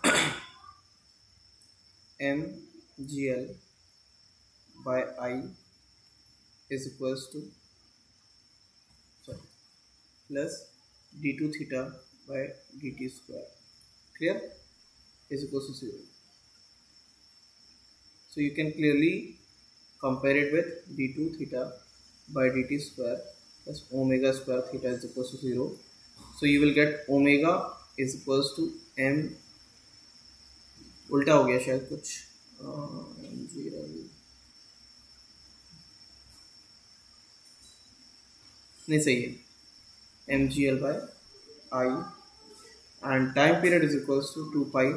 m gl by I is equals to sorry plus d two theta by dt square, clear, is equals to zero। so you can clearly compare it with d two theta by dt square plus omega square theta is equals to zero, so you will get omega is equals to m, उल्टा हो गया शायद कुछ, नहीं सही है, M G L by I, and time period is equals to two pi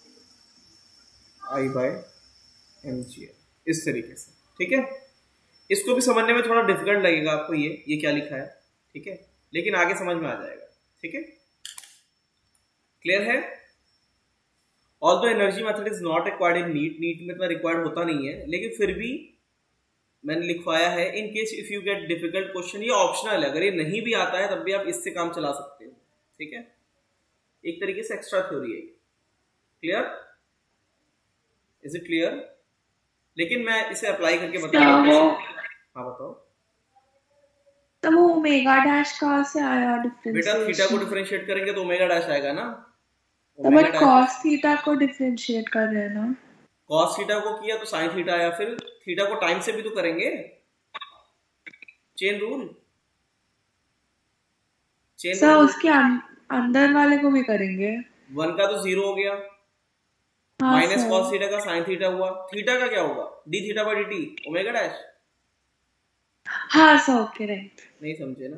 I by M G L, इस तरीके से, ठीक है। इसको भी समझने में थोड़ा डिफिकल्ट लगेगा आपको, ये ये क्या लिखा है, ठीक है, लेकिन आगे समझ में आ जाएगा, ठीक है, क्लियर है। Although energy method is not required in NEET, NEET में इतना रिक्वायर्ड होता नहीं है, लेकिन फिर भी मैंने लिखवाया है in case if you get difficult question, ये ऑप्शनल है, अगर ये नहीं भी आता है तब भी आप इससे काम चला सकते हो, ठीक है, एक तरीके से एक्स्ट्रा थ्योरी है, क्लियर, इज इट क्लियर? लेकिन मैं इसे अप्लाई करके बताऊंगा। हाँ बताओ।
तो वो ओमेगा डैश कहाँ से आया डिफरेंशिएशन?
बेटा थीटा को डिफरेंशिएट करेंगे तो ओमेगा डैश आएगा ना।
तो बट cos थीटा को डिफरेंशिएट कर रहे हैं ना।
cos थीटा को किया तो sin थीटा आया, फिर थीटा को टाइम से भी तो करेंगे, चेन रूल। चेन
सर उसके अंदर वाले को भी करेंगे।
वन का तो जीरो हो गया, माइनस cos थीटा का sin थीटा हुआ, थीटा का क्या होगा d theta by dt omega dash.
हाँ सर ओके राइट।
नहीं समझे ना?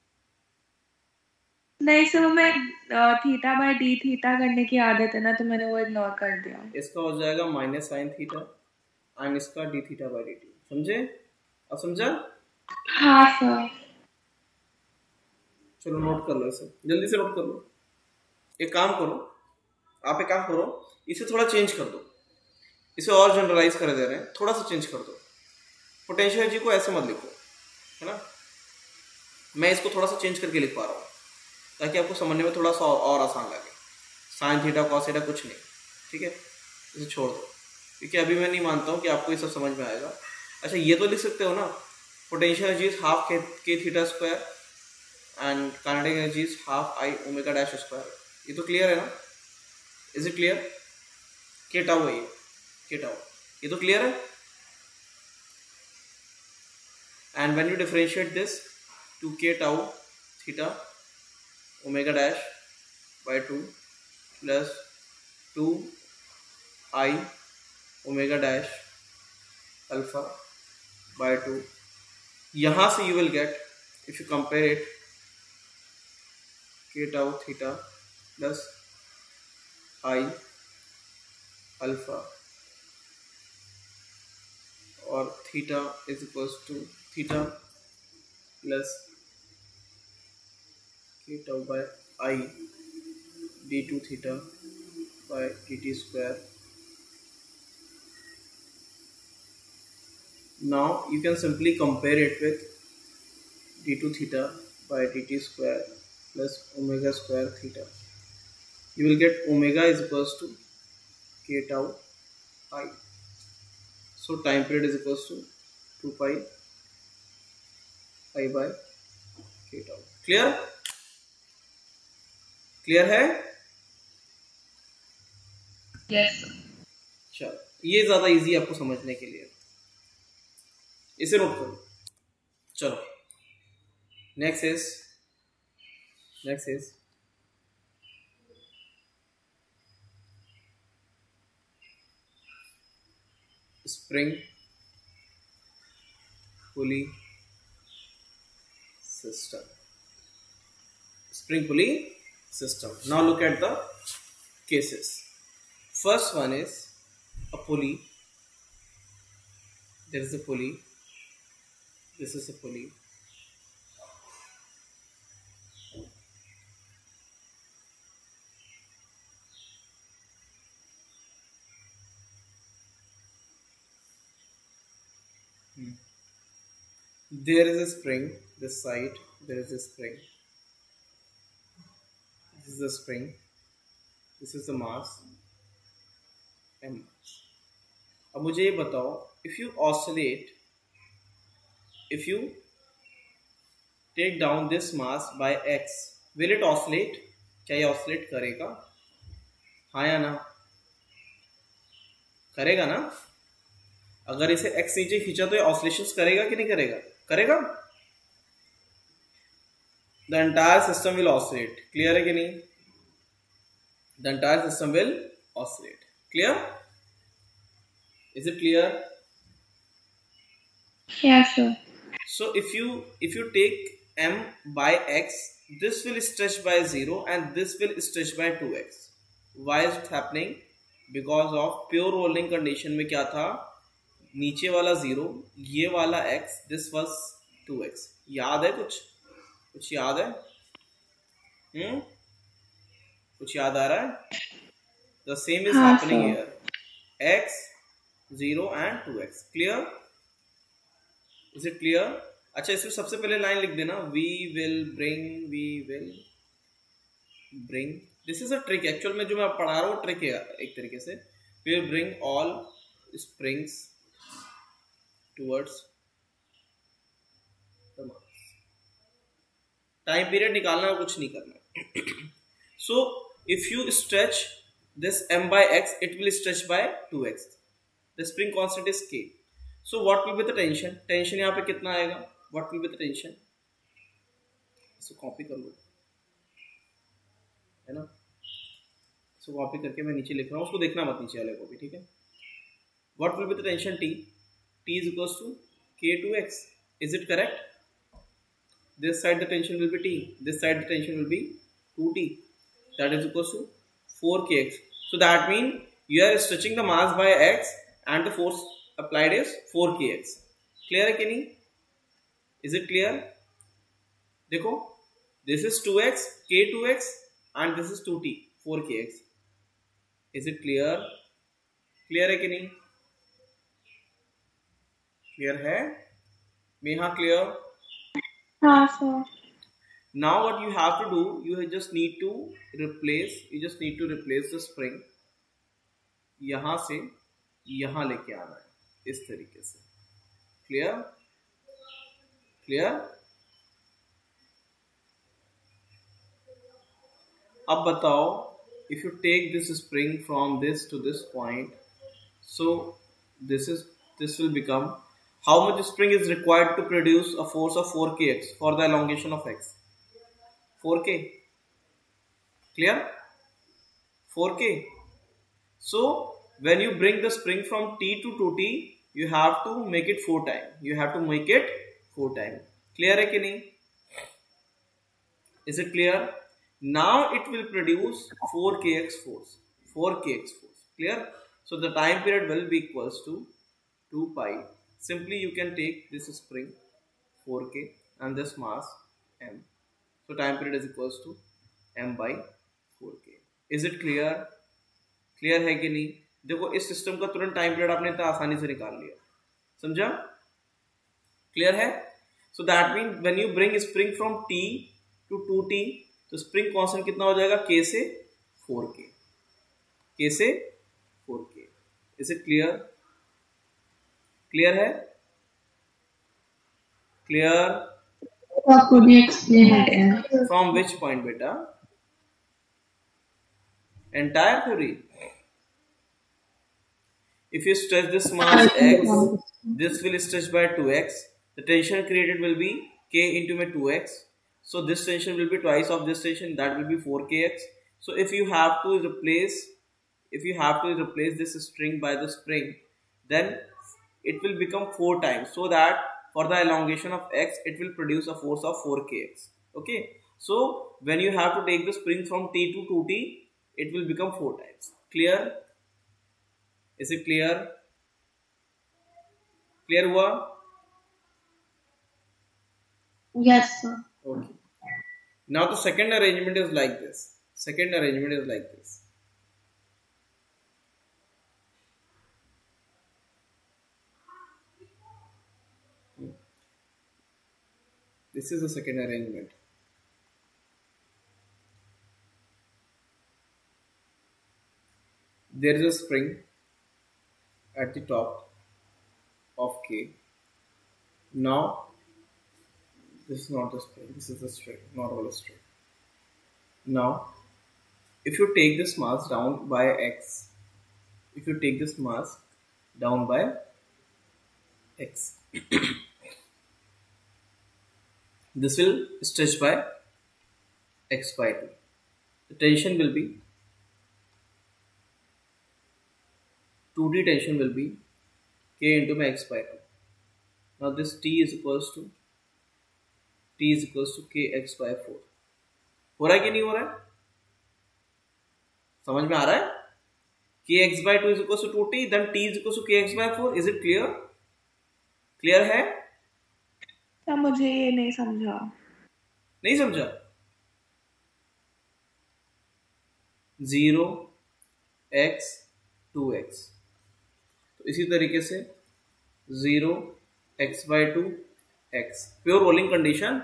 नहीं सर मैं थीटा बाय डी थीटा करने की आदत है ना, तो मैंने वो इग्नोर कर दिया।
इसका हो जाएगा माइनस साइन थीटा एंड इसका डी थीटा बाय dt, समझे? अब समझा?
हाँ सर।
चलो नोट कर लो इसे, जल्दी से नोट कर लो। एक काम करो, आप एक काम करो, इसे थोड़ा चेंज कर दो, इसे और जनरलाइज कर दे रहे हैं, थोड़ा सा चेंज कर दो। पोटेंशियल एनर्जी को ऐसे मत लिखो, है ना, मैं इसको थोड़ा सा चेंज करके लिख पा रहा हूँ ताकि आपको समझने में थोड़ा सा और आसान लगे। साइन थीटा कॉस थीटा कुछ नहीं, ठीक है, इसे छोड़ दो, क्योंकि अभी मैं नहीं मानता हूँ कि आपको ये सब समझ में आएगा। अच्छा ये तो लिख सकते हो ना, potential energy is half K K theta square and kinetic energy is half I omega dash square. ये तो क्लियर है ना? Is it clear? K tau है ये, के टाउ, ये तो क्लियर है. And when you differentiate this to k tau theta omega dash by two plus two I omega dash alpha by two, यहाँ से you will get, if you compare it, k tau theta plus I alpha और theta is equals to theta plus k tau by I d two theta by dt square. Now you can simply compare it with d two theta by dt square plus omega square theta. You will get omega is equals to k tau I. So time period is equals to two pi I by k tau. Clear? Clear है?
Yes.
चलो, ये ज्यादा easy आपको समझने के लिए, इसे note करो. चलो, next is next is spring pulley system. Spring pulley system. Now look at the cases. First one is a pulley. There is a pulley. This is a pulley. Hmm. There is a spring, this side, there is a spring. This is the spring. This is the mass. M. अब मुझे ये बताओ, if you oscillate, if you take down this mass by x, will it oscillate? क्या ये oscillate करेगा? हाँ या ना? करेगा ना? अगर इसे x नीचे खींचा तो ये ऑसिलेशंस करेगा कि नहीं करेगा? करेगा. The entire system will oscillate. Clear है कि नहीं? The entire system will oscillate. Clear? Is it clear?
Yes, sir.
So if you if you take m by x, this will stretch by zero and this will stretch by two x. Why is it happening? Because of pure rolling condition में क्या था? नीचे वाला zero, ये वाला x, this was two X. याद है कुछ? कुछ याद है? हम्म कुछ याद आ रहा है? The same is happening here. x zero and two X. Clear? Is it clear? अच्छा, इसमें सबसे पहले लाइन लिख देना, we will bring we will bring. This is a trick. Actual में जो मैं पढ़ा रहा हूँ ट्रिक है एक तरीके से. We will bring all springs towards the mass. Time period निकालना है, कुछ नहीं करना. So if you stretch this m by x, it will stretch by two x. The spring constant is k. So what will be the tension? Tension यहाँ पे कितना आएगा? What will be the tension? इसको copy कर लो, है ना? इसको कॉपी करके मैं नीचे लिख रहा हूँ, उसको देखना मत नीचे वाले को भी, ठीक है? What will be the tension T? T is equals to k two x. Is it correct? This side the tension will be T. This side the tension will be two T. That is equals to four k x. So that means you are stretching the mass by x and the force applied is four k x. Clear है कि नहीं? Is it clear? देखो, this is two x, k two x and this is two T, four k x. Is it clear? Clear है कि नहीं? Clear है? Meha clear?
हाँ sir.
Now what you have to do, you just need to replace, you just need to replace the spring. यहां से यहां लेके आना है इस तरीके से. क्लियर? क्लियर? अब बताओ, if you take this spring from this to this point, so this is this will become how much spring is required to produce a force of four k x for the elongation of x. four k. Clear? four k. So when you bring the spring from T to two T, you have to make it four times. You have to make it four times. Clear है कि नहीं? Is it clear? Now it will produce four k x force. four k x force. Clear? So the time period will be equals to two pi. Simply you can take this spring four k and this mass m. So time period is equals to m by four k. Is it clear? Clear है कि नहीं? देखो इस system का तुरंत time period आपने इतना आसानी से निकाल लिया. समझा? क्लियर है? So that mean when you bring spring from t to two t, तो स्प्रिंग कांस्टेंट कितना हो जाएगा? k से फोर k. k से four k. Is it clear? Clear है? Clear?
could you explain again?
From which point, beta? Entire theory. If you stretch this mass x, this will stretch by two x. The tension created will be k into my two x. So this tension will be twice of this tension. That will be four k x. So if you have to replace, if you have to replace this string by the spring, then it will become four times. So that for the elongation of x, it will produce a force of four k x. Okay. So when you have to take the spring from T to two T, it will become four times. Clear? Is it clear? Clear हुआ?
Yes, sir.
Okay. Now the second arrangement is like this. Second arrangement is like this. This is the second arrangement. There is a spring at the top of K. Now, this is not the spring, this is the string, normal string. Now, if you take this mass down by x, if you take this mass down by x, this will stretch by x by two. The tension will be two D tension will be k into my x by two. Now this t is equals to t is equals to kx by four. हो रहा है कि नहीं हो रहा है? समझ में आ रहा है? kx by two is equals to two t, then t is equals to kx by four. Is it clear? Clear है?
क्या मुझे ये नहीं समझा.
नहीं समझा? Zero X two X. तो इसी तरीके से zero X by two X. Pure rolling condition.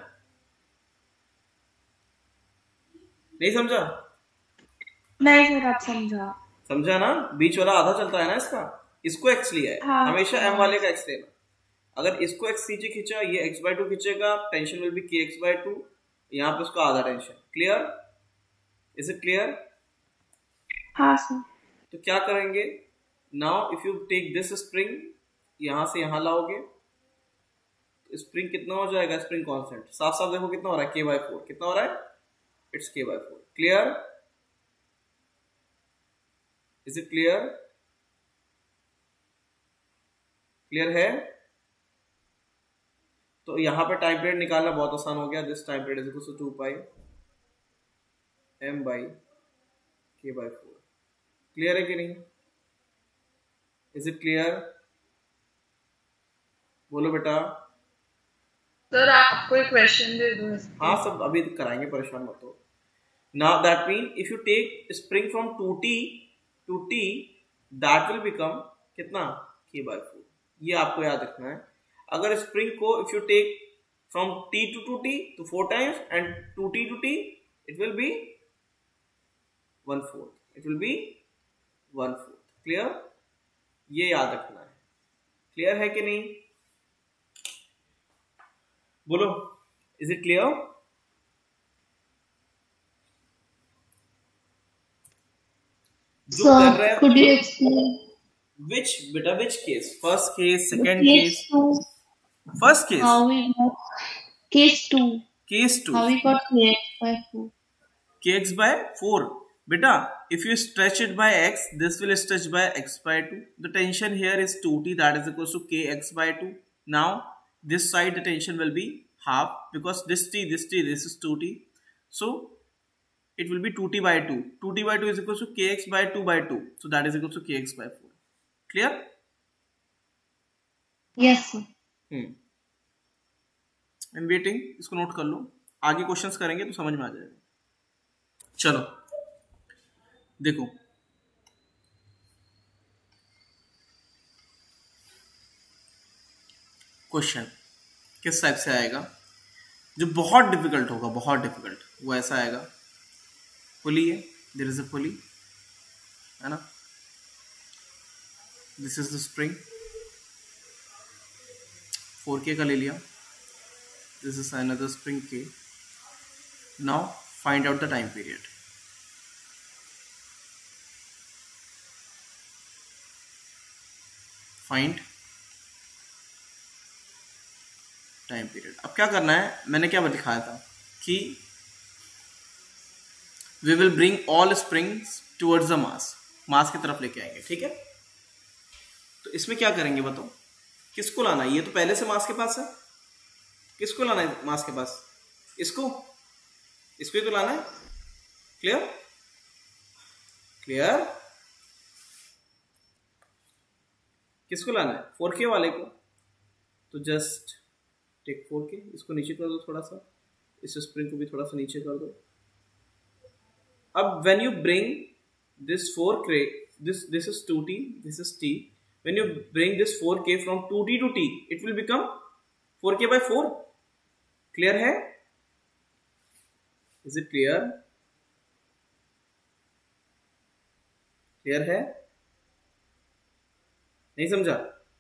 नहीं समझा?
नहीं सर, आप समझा.
समझा ना? बीच वाला आधा चलता है ना इसका. इसको एक्स लिया है.
हाँ,
हमेशा एम वाले का एक्स लेना. अगर इसको एक्स नीचे खींचा, ये एक्स बाई टू खींचेगा, tension will be K X by two. यहाँ पे उसका आधा tension. Clear? Is it clear?
हाँ सर.
तो क्या करेंगे? Now if you take this spring, यहां से यहां लाओगे, स्प्रिंग कितना हो जाएगा? स्प्रिंग कांस्टेंट साफ साफ देखो कितना हो रहा है? के बाई फोर. कितना हो रहा है? It's K by four. Clear? Is it clear? Clear है? तो यहां पे टाइम पीरियड निकालना बहुत आसान हो गया. This time period is equal to two pi M by K by four. Clear है कि नहीं? Is it clear? बोलो बेटा.
सर आप कोई क्वेश्चन दे दो.
हाँ सब अभी कराएंगे, परेशान मत हो. Now that mean if you take spring from two T to T, that will become कितना? K by four. ये आपको याद रखना है. अगर स्प्रिंग को if you take from T to two T तो four times, and two T to T it will be one fourth. It will be one fourth. Clear? ये याद रखना है. क्लियर है कि नहीं? बोलो. Is it clear? जो कर रहे हैं,
could you explain?
which beta which case? First case, second
Case
case.
two.
First case.
How we got case two.
Case two.
How we got kx by four.
Kx by four. Beta, if you stretch it by x, this will stretch by x by two. The tension here is two t, that is equal to kx by two. Now this side the tension will be half, because this t, this t, this is two t. So it will be two t by two. two t by two is equal to kx by two by two. So that is equal to kx by four. Clear?
Yes sir.
Hmm. I'm waiting. इसको note कर लो, आगे questions करेंगे तो समझ में आ जाएगा. चलो देखो, क्वेश्चन किस टाइप से आएगा जो बहुत डिफिकल्ट होगा, बहुत डिफिकल्ट. वो ऐसा आएगा, पुली है, देयर इज अ पुली, है ना. This is the spring, four K का ले लिया. This is another spring K. Now find out the time period. Find time period. अब क्या करना है, मैंने क्या दिखाया था कि we will bring all springs towards the mass, mass की तरफ लेके आएंगे. ठीक है, तो इसमें क्या करेंगे बताओ, किसको लाना है? ये तो पहले से मास के पास है, किसको लाना है मास के पास? इसको, इसको ही तो लाना है. क्लियर? क्लियर? किसको लाना है? फोर के वाले को. तो जस्ट टेक फोर के, इसको नीचे कर दो थोड़ा सा, इस स्प्रिंग को भी थोड़ा सा नीचे कर दो. अब when you bring this four K, this this is two T, this is T. When you bring this four K from two T to T, it will become four K by four. Clear है? Is it clear? Clear है? नहीं समझा?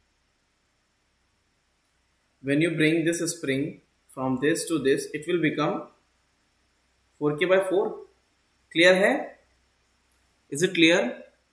When you bring this spring from this to this, it will become four K by four. Clear है? Is it clear?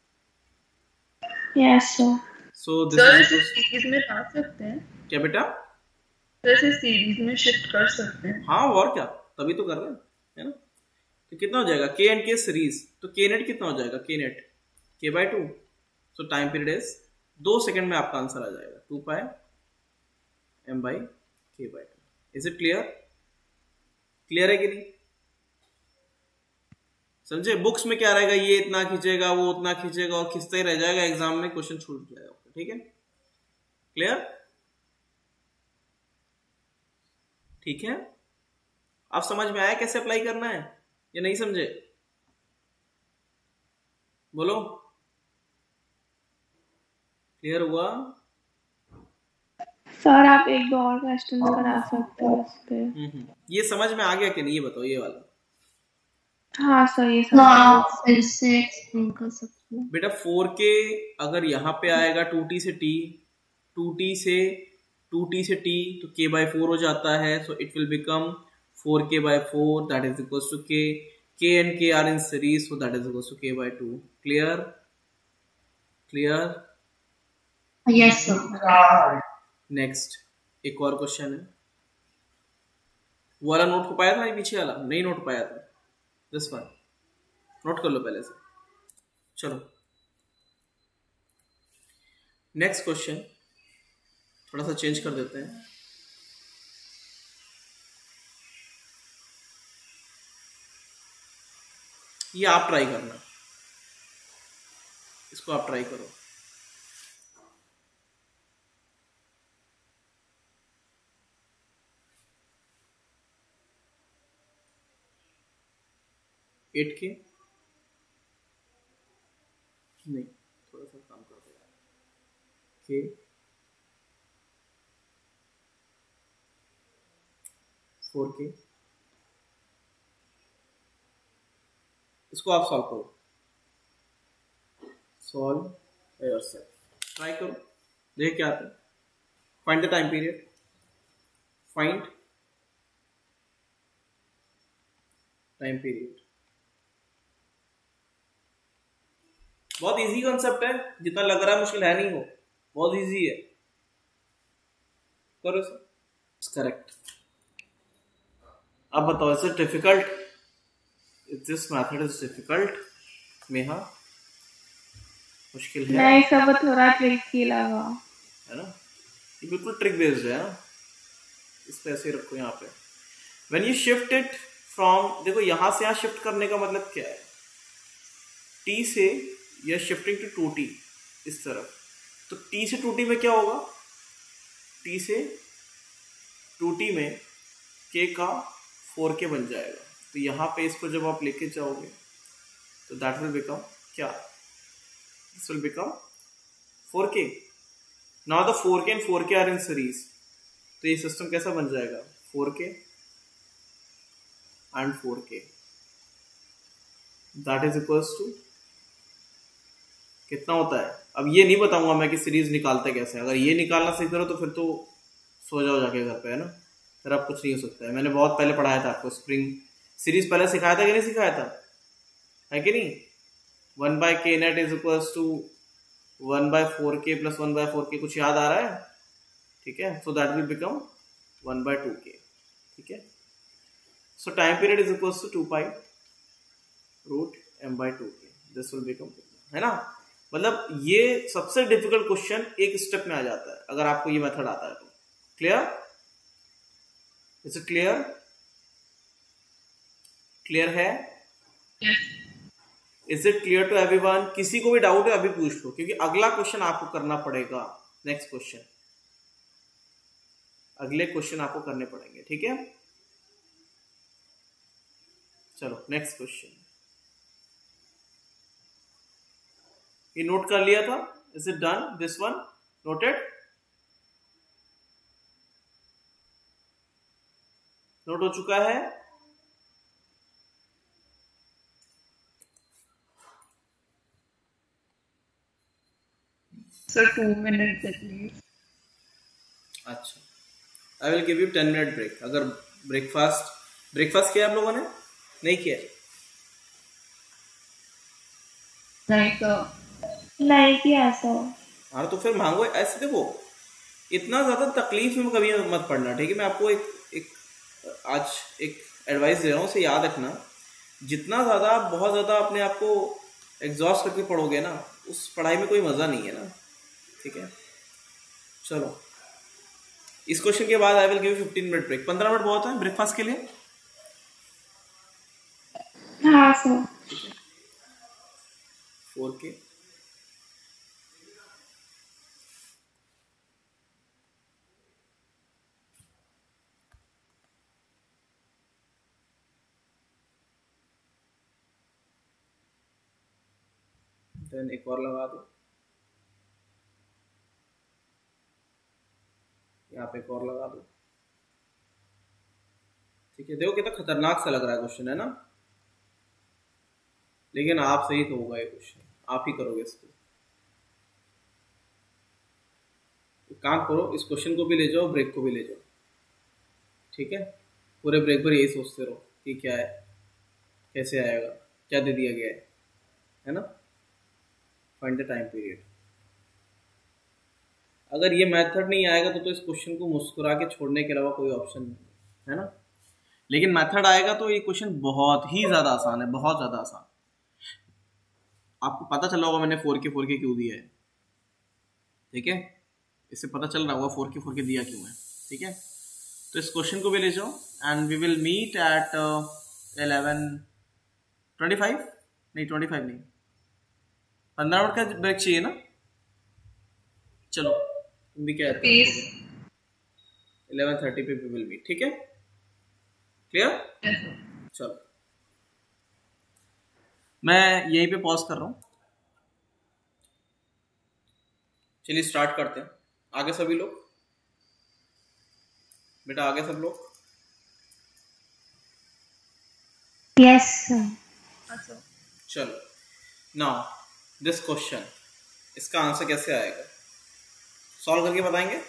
Yes sir.
So this
sir
is
इसे series में ला सकते हैं
क्या बेटा?
सर इसे सीरीज में शिफ्ट कर सकते हैं.
हाँ और क्या, तभी तो कर रहे हैं, है ना. तो कितना हो जाएगा के एंड के सीरीज, तो के नेट कितना हो जाएगा? K net K by two. So time period is, दो सेकंड में आपका आंसर आ जाएगा, two pi M by K by two. Is it clear? Clear है कि नहीं? समझे? बुक्स में क्या रहेगा, ये इतना खींचेगा, वो उतना खींचेगा, और खींचता ही रह जाएगा, एग्जाम में क्वेश्चन छूट जाएगा. ठीक है? क्लियर? ठीक है. आप समझ में आया कैसे अप्लाई करना है या नहीं समझे? बोलो. क्लियर हुआ?
सर आप एक दो और क्वेश्चन करा सकते हो इस पे.
ये समझ में आ गया कि नहीं, ये बताओ, ये वाला.
हाँ सर ये सब
हाँ, फिर से एक्सप्लेन कर सकते हो.
बेटा फोर के अगर यहाँ पे आएगा टू टी से टी, टू टी से टू टी से टी, तो के बाय फोर हो जाता है. So it will become four K by four, that is equal to K. K and K are in series, so that is equal to K by two. Clear? Clear?
Yes sir.
Next एक और question है. वो वाला note हो पाया था, पीछे वाला नहीं नोट पाया था. दिस वन नोट कर लो पहले से. चलो नेक्स्ट क्वेश्चन थोड़ा सा चेंज कर देते हैं. ये आप ट्राई करना, इसको आप ट्राई करो. एट के नहीं, थोड़ा सा काम कर दो के फोर के. इसको आप सॉल्व करो, सॉल्व बाय योरसेल्फ. ट्राई करो, देखिए क्या आता है. Find the time period. Find time period. बहुत इजी कॉन्सेप्ट है, जितना लग रहा है मुश्किल है नहीं, वो बहुत इजी है। करो सर, करेक्ट। अब बताओ, is it difficult? This method is difficult Meha? मुश्किल है?
नहीं, सब थोड़ा ट्रिकी लगा
है ना, ये बिल्कुल ट्रिक बेस्ड है ना। इसको ऐसे रखो यहाँ पे। When you shift it from, देखो यहां से यहां शिफ्ट करने का मतलब क्या है, टी से यह शिफ्टिंग टू टू टी इस तरफ, तो टी से टू टी में क्या होगा, टी से टू टी में के का फोर के बन जाएगा। तो यहाँ पे इसको जब आप लेके जाओगे तो दैट विल बिकम क्या, this will become four K. Now the four K and four K are in series, तो ये सिस्टम कैसा बन जाएगा, four K and four K, that is equals to कितना होता है। अब ये नहीं बताऊंगा मैं कि सीरीज निकालते कैसे, अगर ये निकालना सीख रहे हो तो फिर तो सो जाओ जाके घर पे, है ना, फिर अब कुछ नहीं हो सकता है। मैंने बहुत पहले पढ़ाया था आपको, स्प्रिंग सीरीज पहले सिखाया था कि नहीं सिखाया था, है कि नहीं। One by K net is equals to one by four K plus one by four K, कुछ याद आ रहा है? ठीक है, so that will become one by two K. ठीक है, so time period is equals to two pi root M by two K, this will become, है ना। मतलब ये सबसे डिफिकल्ट क्वेश्चन एक स्टेप में आ जाता है अगर आपको ये मेथड आता है तो। Clear? Is it clear? Clear है? Is it clear to everyone? किसी को भी डाउट है अभी पूछ लो, क्योंकि अगला क्वेश्चन आपको करना पड़ेगा। नेक्स्ट क्वेश्चन, अगले क्वेश्चन आपको करने पड़ेंगे। ठीक है, चलो नेक्स्ट क्वेश्चन। ये नोट कर लिया था? Is it done? This one noted? Note हो चुका है?
Sir two minutes at least.
अच्छा, I will give you ten minute break. अगर ब्रेकफास्ट ब्रेकफास्ट किया आप लोगों ने? नहीं किया?
नहीं सर।
नहीं किया सर।
हाँ, तो फिर मांगो। ऐसे देखो, इतना ज्यादा तकलीफ में कभी मत पड़ना, ठीक है। मैं आपको एक एक आज एक एडवाइस दे रहा हूँ, उसे याद रखना। जितना ज्यादा आप बहुत ज्यादा अपने आप को एग्जॉस्ट करके पढ़ोगे ना, उस पढ़ाई में कोई मजा नहीं है ना। ठीक है, चलो इस क्वेश्चन के बाद I will give fifteen minute break. पंद्रह मिनट बहुत है ब्रेकफास्ट के लिए?
हाँ सर।
फोर के देन एक और लगा दो, यहाँ पे एक और लगा दो। ठीक है, देखो कितना खतरनाक सा लग रहा है क्वेश्चन, है ना, लेकिन आप सही तो होगा ये क्वेश्चन, आप ही करोगे इसको। एक काम करो, इस क्वेश्चन को भी ले जाओ, ब्रेक को भी ले जाओ। ठीक है, पूरे ब्रेक पर यही सोचते रहो कि क्या है, कैसे आएगा, क्या दे दिया गया है, है ना। Find the time period. अगर ये मेथड नहीं आएगा तो तो इस क्वेश्चन को मुस्कुरा के छोड़ने के अलावा कोई ऑप्शन नहीं है ना। लेकिन मेथड आएगा तो ये क्वेश्चन बहुत ही ज्यादा आसान है, बहुत ज्यादा आसान। आपको पता चला होगा मैंने फोर के फोर के क्यों दिया है। ठीक है, इससे पता चल रहा होगा फोर के फोर के दिया क्यों है। ठीक है, तो इस क्वेश्चन को भी ले जाओ and we will meet at eleven twenty five नहीं ट्वेंटी फाइव नहीं पंद्रह मिनट का ब्रेक चाहिए ना। चलो तुम भी क्या इलेवन थर्टी पे वी विल मीट। ठीक है, क्लियर? चलो मैं यहीं पे पॉज कर रहा हूं। चलिए स्टार्ट करते हैं। आगे सभी लोग, बेटा आगे सब लोग।
Yes sir.
चलो नाउ दिस क्वेश्चन, इसका आंसर कैसे आएगा, सॉल्व करके बताएंगे?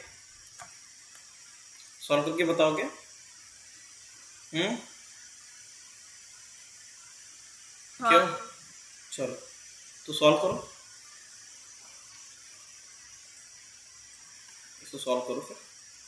सॉल्व करके बताओगे? हम्म
हाँ।
क्यों? चलो तो सॉल्व करो। इसको सॉल्व करो फिर।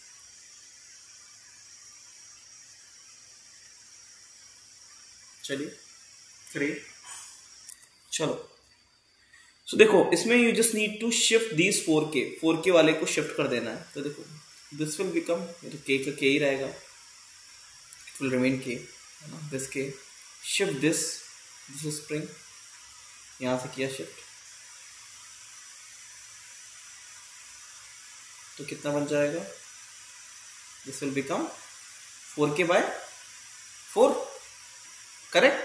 चलिए थ्री, चलो सो so, देखो इसमें you just need to shift these four K, four K वाले को शिफ्ट कर देना है। तो देखो दिस विल बिकम, तो के का के ही रहेगा, इट विल रिमेन के, है ना, this K, shift this, this is spring, यहाँ से किया शिफ्ट, तो कितना बन जाएगा, this will become four K by four, correct,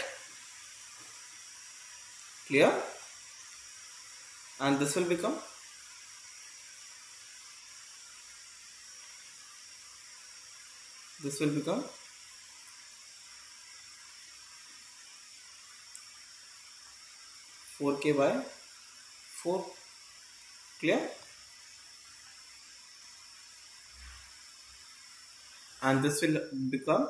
clear, and this will become this will become four k by four, clear, and this will become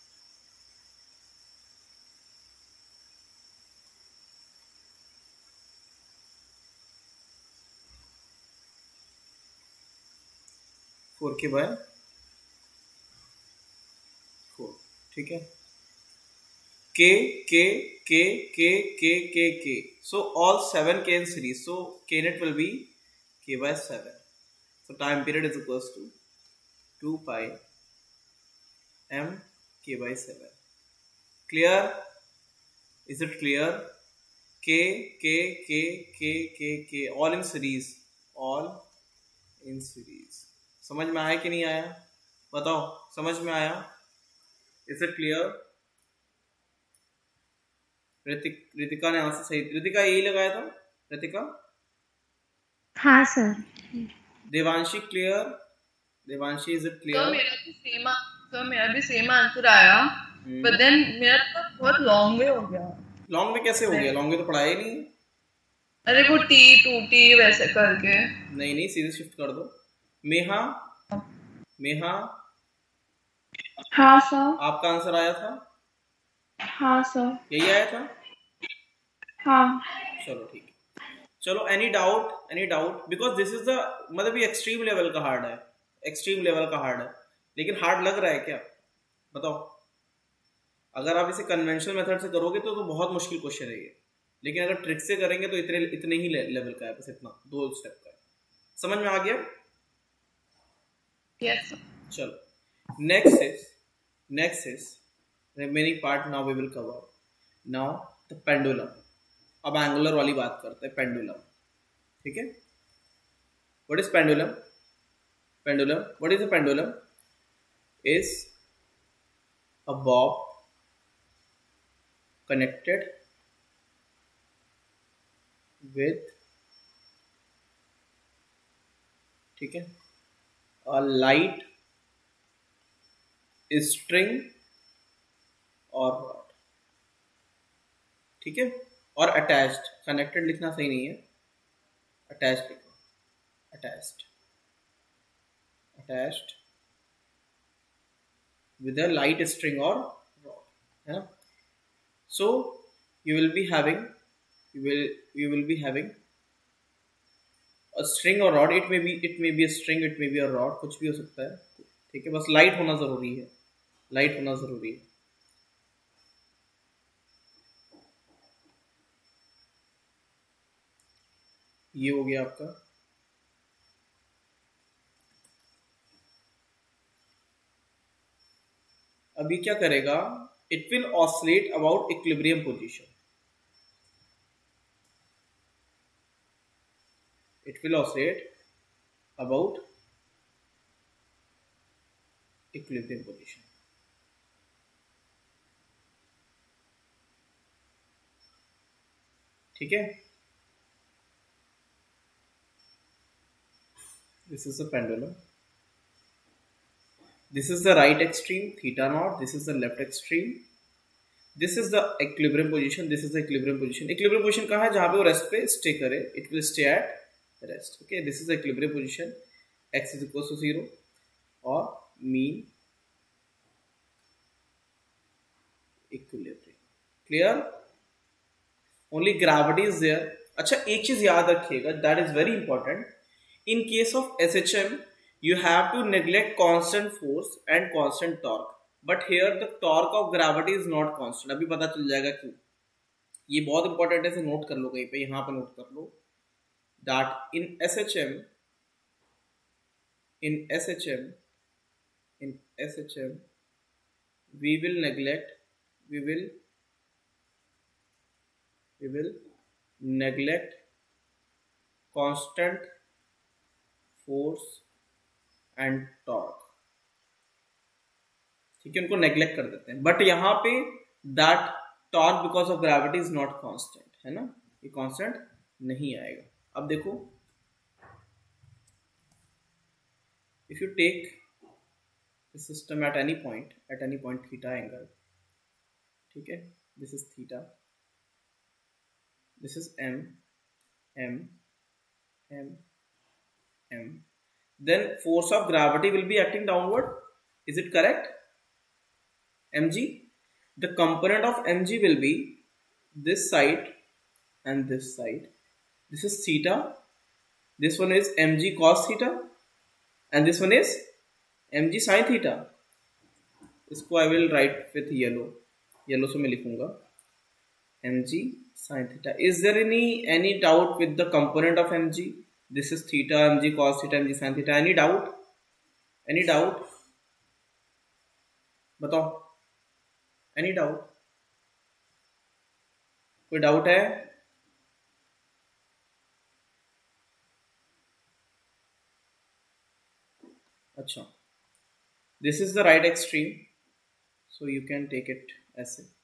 four K by four, ठीक है, के के के के के के के, सो ऑल सेवन के इन series, so K net will be K by seven, so time period is equals to two pi m k by seven, clear, is it clear, k k k k k k all in series, all in series, समझ में आया कि नहीं आया, बताओ, समझ में आया, is it clear, Hrithik Ritika ने आंसर सही, ऋतिका यही लगाया था, ऋतिका,
हाँ sir,
Devanshi clear, Devanshi is it clear,
तो मेरा भी सेम तो मेरा भी सेम आंसर आया, बट देन मेरा तो बहुत लॉन्ग वे हो गया।
लॉन्ग में कैसे हो गया, लॉन्ग में तो पढ़ाया ही नहीं,
अरे वो टी टू टी वैसे करके,
नहीं नहीं सीधे शिफ्ट कर दो। मेहा, मेहा,
हाँ सर,
आपका आंसर आया था,
हाँ सर,
यही आया था,
हाँ,
चलो ठीक है, चलो any doubt, any doubt, because this is the, मतलब ये एक्सट्रीम लेवल का हार्ड है, एक्सट्रीम लेवल का हार्ड है, लेकिन हार्ड लग रहा है क्या, बताओ, अगर आप इसे कन्वेंशनल मेथड से करोगे तो तो बहुत मुश्किल क्वेश्चन है ये, लेकिन अगर ट्रिक से करेंगे तो इतने इतने ही लेवल का है, बस इतना दो स्टेप का है, समझ में आ गया,
यस,
चलो next is next is remaining part, now we will cover now the pendulum, अब एंगुलर वाली बात करते हैं, पेंडुलम, ठीक है, what is pendulum, pendulum, what is a pendulum, is a bob connected with, ठीक है, a light string or rod, ठीक है, और attached, connected लिखना सही नहीं है, attached लिखो, attached attached with a light string or rod, है ना, so you will be having you will you will be having a string or rod, it may be it may be a string, it may be a rod, कुछ भी हो सकता है, ठीक है, बस लाइट होना जरूरी है, लाइट होना जरूरी है, ये हो गया आपका, अभी क्या करेगा, it will oscillate about equilibrium position, it will oscillate about equilibrium position, ठीक है, this is the pendulum, this is the right extreme theta naught, this is the left extreme, this is the equilibrium position, this is the equilibrium position, equilibrium position कहाँ है, जहाँ पे वो rest पे stay करे, it will stay at rest, okay, this is the equilibrium position, x is equals to zero और mean equilibrium, clear, only gravity is there। अच्छा एक चीज याद रखिएगा, that is very important, in case of S H M you have to neglect constant force and constant torque, but here the torque of gravity is not constant. अभी पता चल जाएगा क्यों. ये बहुत इंपॉर्टेंट है, इसे नोट कर लो कहीं पे, यहाँ पे नोट कर लो. That in S H M, in S H M, in S H M, we will neglect, we will, we will neglect constant force and torque. ठीक है, उनको नेग्लेक्ट कर देते हैं. बट यहां पे that torque because of gravity is not constant, है ना, ये कांस्टेंट नहीं आएगा. अब देखो, if you take the system at any point, at any point theta angle, ठीक है, this is theta, this is M, M, M, m, then force of gravity will be acting downward. Is it correct? Mg, the component of mg will be this side and this side. This is theta, this one is mg cos theta, and this one is mg sin theta. इसको I will write with yellow, yellow से मैं लिखूंगा mg sin theta. Is there any any doubt with the component of mg? This is theta, mg cos theta, mg sin theta. Any doubt? Any doubt? बताओ. Any doubt? कोई doubt है? अच्छा. This is the right extreme, so you can take it as it.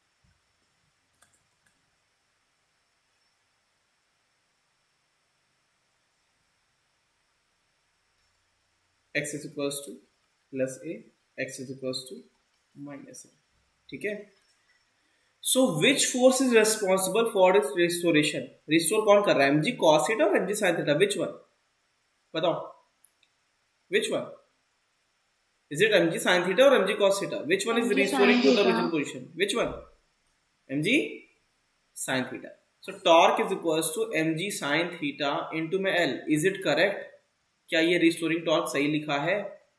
x is equals to plus a, x is equals to minus a. ठीक है. So which force is responsible for its restoration? Restore कौन कर रहा है? mg cos theta और mg sin theta. Which one? बताओ. Which one? Is it mg sin theta or mg cos theta? Which one is restoring to the original position? Which one? mg sin theta. So torque is equals to mg sin theta into my L. Is it correct? क्या ये restoring torque सही लिखा है?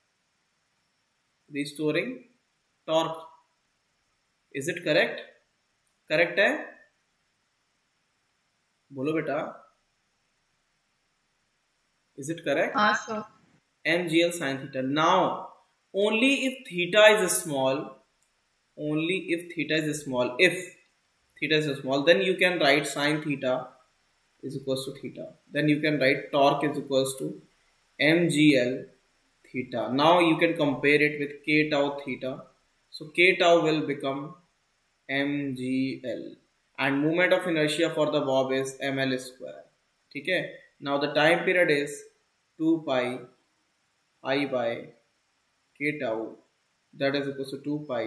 Restoring torque, is it correct? Correct है? बोलो बेटा, is it correct?
हाँ sir.
mgl sin theta. Now only if theta is small, only if theta is small, if theta is small, then you can write sin theta is equals to theta. Then you can write torque is equals to mgl theta. Now you can compare it with k tau theta. So k tau will become mgl, and moment of inertia for the bob is ml square. ठीक है. Now the time period is two pi I by k tau, that is equals to two pi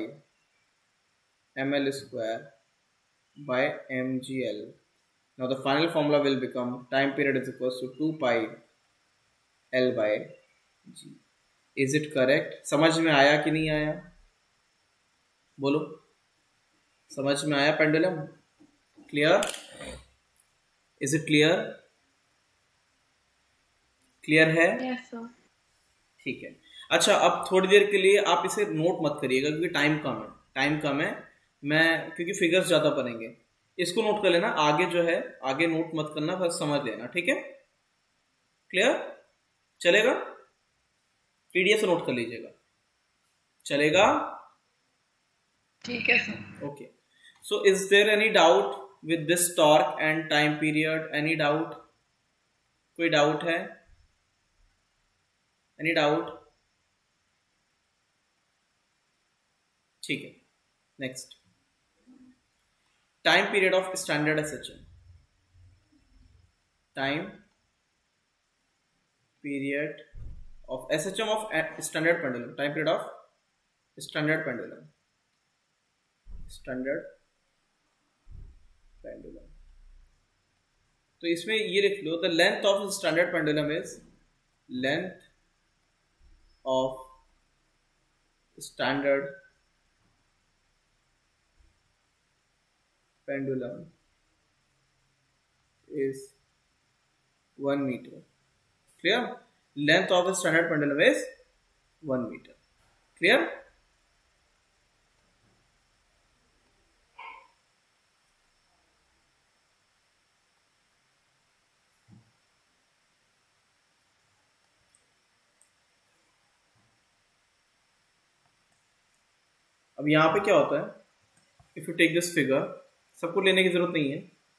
ml square by mgl. Now the final formula will become time period is equals to two pi L by G. Is it correct? समझ में आया कि नहीं आया? बोलो, समझ में आया pendulum? Clear? Is it clear? Clear है?
Yes sir.
ठीक है. अच्छा, अब थोड़ी देर के लिए आप इसे नोट मत करिएगा क्योंकि टाइम कम है. टाइम कम है, मैं क्योंकि फिगर्स ज्यादा बनेंगे. इसको नोट कर लेना. आगे जो है, आगे नोट मत करना, बस समझ लेना. ठीक है? क्लियर? चलेगा? पीडीएफ से नोट कर लीजिएगा. चलेगा?
ठीक है sir.
Okay. So is there any doubt with this torque and time period? Any doubt? कोई डाउट है? Any doubt? ठीक है. Next, time period of standard SHM. Time period of S H M of standard pendulum. Time period of standard pendulum. Standard pendulum. तो इसमें ये लिख लो, the length of standard pendulum is length of standard pendulum is one meter. Clear? Length of the standard pendulum is one meter. Clear? अब यहां पे क्या होता है, if you take this figure, सबको लेने की जरूरत नहीं है,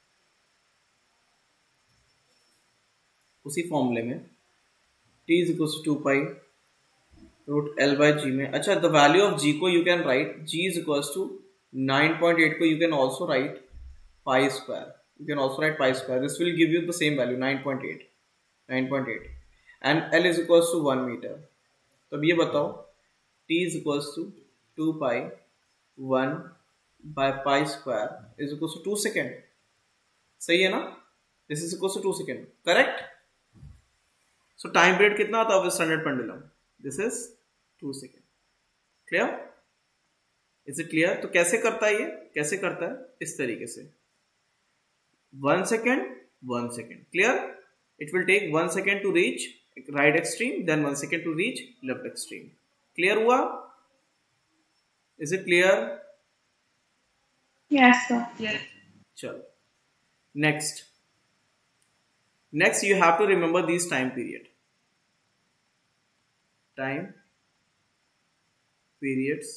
उसी फॉर्मूले में t is equal to two pi root L by G में, अच्छा द वैल्यू ऑफ g को you can write, g is equal to nine point eight को you can also write pi square, you can also write pi square, this will give you the same value nine point eight, nine point eight and l is equal to one metre. तो अब ये बताओ t is equal to two pi one by pi square is equal to two second, सही है ना? This is equal to two second, correct? So time period कितना होता है standard pendulum? This is two second. Clear? Is it clear? तो कैसे करता है ये, कैसे करता है? इस तरीके से one second one second, clear? It will take one second to reach right extreme, then one second to reach left extreme. Clear हुआ? Is it clear?
Yes, sir.
Yes.
चलो, next. Next, you have to remember these time period. Time periods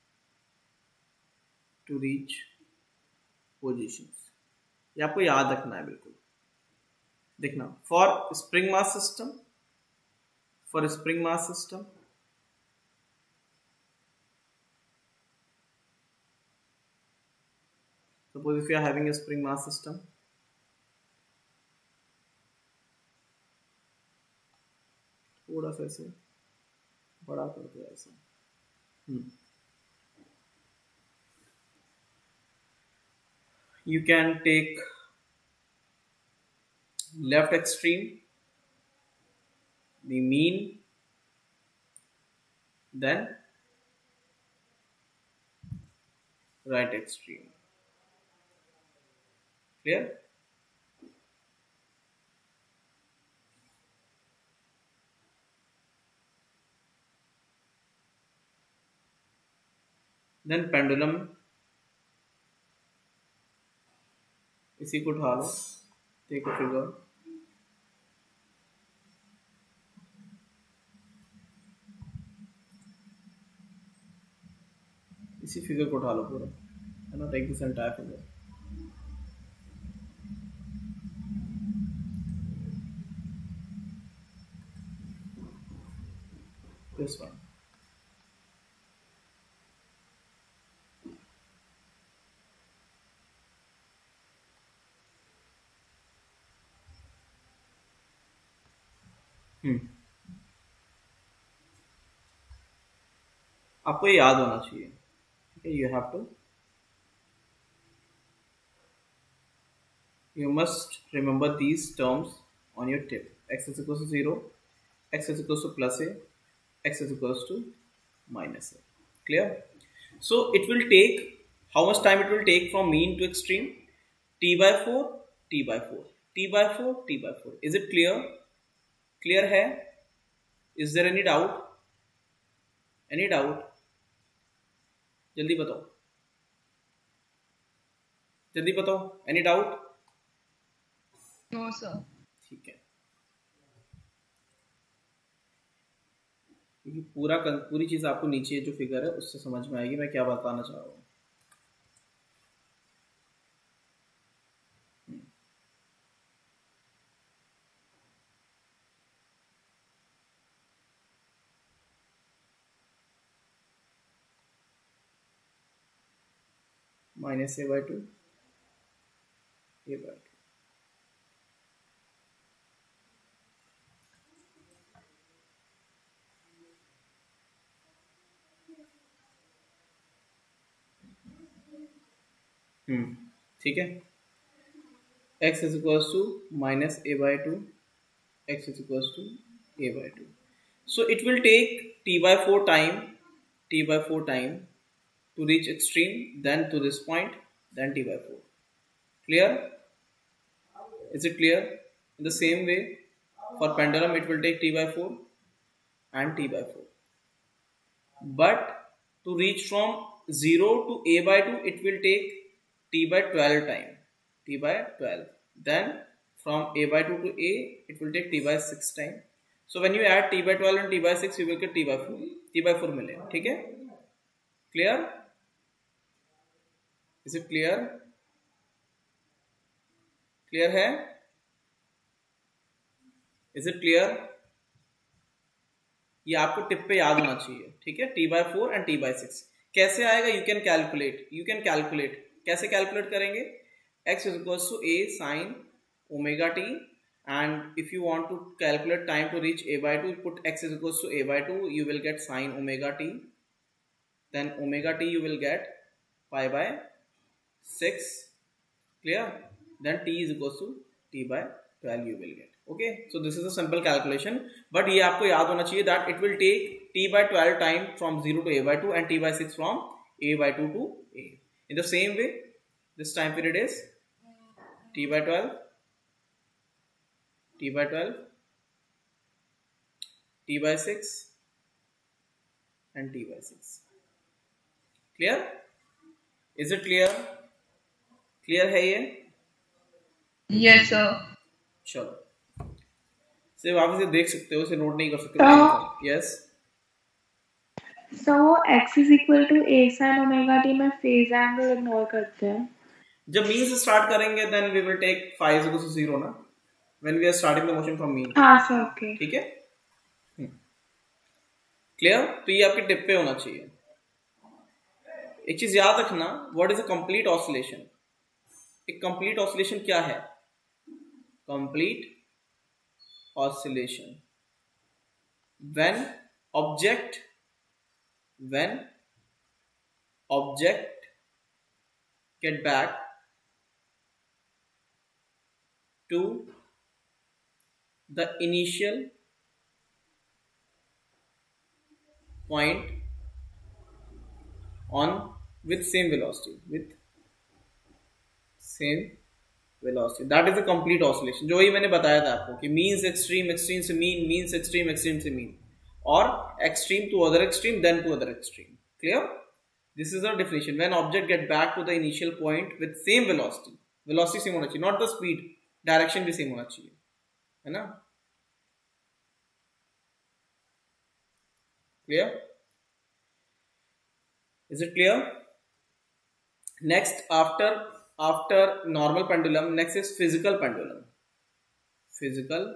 to reach positions. ये आपको याद रखना है बिल्कुल। देखना, for spring mass system, for spring mass system. Suppose if you are having a spring mass system, थोड़ा सा ऐसे बड़ा कर दो ऐसा, you can take left extreme, the mean, then right extreme. Clear? Then pendulum, इसी को उठा लो, take a figure, इसी फिगर को उठा लो पूरा, है ना? take this entire figure. This one. हम्म आपको ये याद होना चाहिए, ठीक है? You have to, you must remember these terms on your tip. X is equals to zero, x is equals to plus a, x is equals to minus a. Clear? So it will take, how much time it will take from mean to extreme? T by four, T by four, T by four, T by four. Is it clear? Clear है? Is there any doubt? Any doubt? जल्दी बताओ, जल्दी बताओ, any doubt?
No, sir.
ठीक है, क्योंकि पूरा पूरी चीज आपको नीचे जो फिगर है उससे समझ में आएगी मैं क्या बताना चाह रहा हूँ। Minus A by two, A by two, hmm ठीक है। x is equals to minus A by two, X is equals to A by two. So it will take t by four time, t by four time to reach extreme, then to this point, then t by four. Clear? Is it clear? In the same way, For pendulum it will take t by four and t by four. But to reach from zero to a by two it will take t by twelve time. T by twelve. Then from a by two to a it will take t by six time. So when you add t by twelve and t by six you will get t by four. t by four मिले, ठीक है? Clear? Is it clear? Clear है? Is it clear? ये आपको tip पे याद होना चाहिए, ठीक है? t by four and t by six कैसे आएगा? You can calculate. You can calculate. कैसे calculate करेंगे? X is equals to a sin omega t, and if you want to calculate time to reach a by two, put x is equals to a by two. You will get sin omega t. Then omega t you will get pi by six. Clear? Then t is equals to t by twelve you will get. Okay, so this is a simple calculation, but ये आपको याद होना चाहिए that it will take t by twelve time from zero to a by two and t by six from a by two to a. In the same way, this time period is t by twelve, t by twelve, t by six and t by six. Clear? Is it clear? Clear है ये?
Yes sir.
चलो सिर्फ आप इसे देख सकते हो, इसे नोट नहीं कर सकते. Yes.
So x is equal to a sin omega t में फेज एंगल इग्नोर करते हैं.
जब मीन से स्टार्ट करेंगे then we will take five is equal to zero ना, when we are starting the motion from mean.
हाँ sir, okay,
ठीक है. क्लियर? तो ये आपके टिप पे होना चाहिए. एक चीज याद रखना, what is a complete oscillation. एक कंप्लीट ऑसिलेशन क्या है? Complete oscillation when object when object get back to the initial point on with same velocity with same velocity. That is a complete oscillation. जो ही मैंने बताया था आपको कि mean से एक्सट्रीम, एक्सट्रीम से मीन, मीन से एक्सट्रीम, एक्सट्रीम से मीन, और extreme to other extreme, then to other extreme. Clear? This is the definition. When object get back to the initial point with same velocity. Velocity same होना चाहिए, not the speed, direction भी same होना चाहिए, है ना? Clear? Is it clear? Next after after normal pendulum, next is physical pendulum. Physical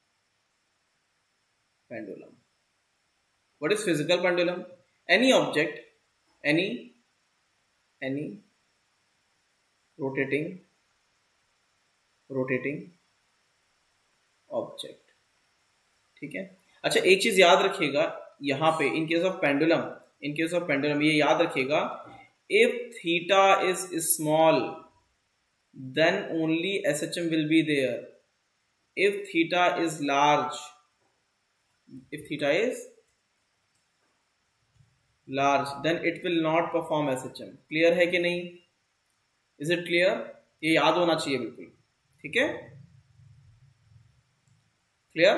pendulum. What is physical pendulum? Any object, any any rotating rotating object. ठीक है. अच्छा, एक चीज याद रखिएगा यहाँ पे, in case of pendulum, in case of pendulum ये याद रखिएगा, if theta is small then only S H M will be there. If theta is large, if theta is large, then it will not perform S H M. Clear है कि नहीं? Is it clear? ये याद होना चाहिए बिल्कुल, ठीक है? Clear?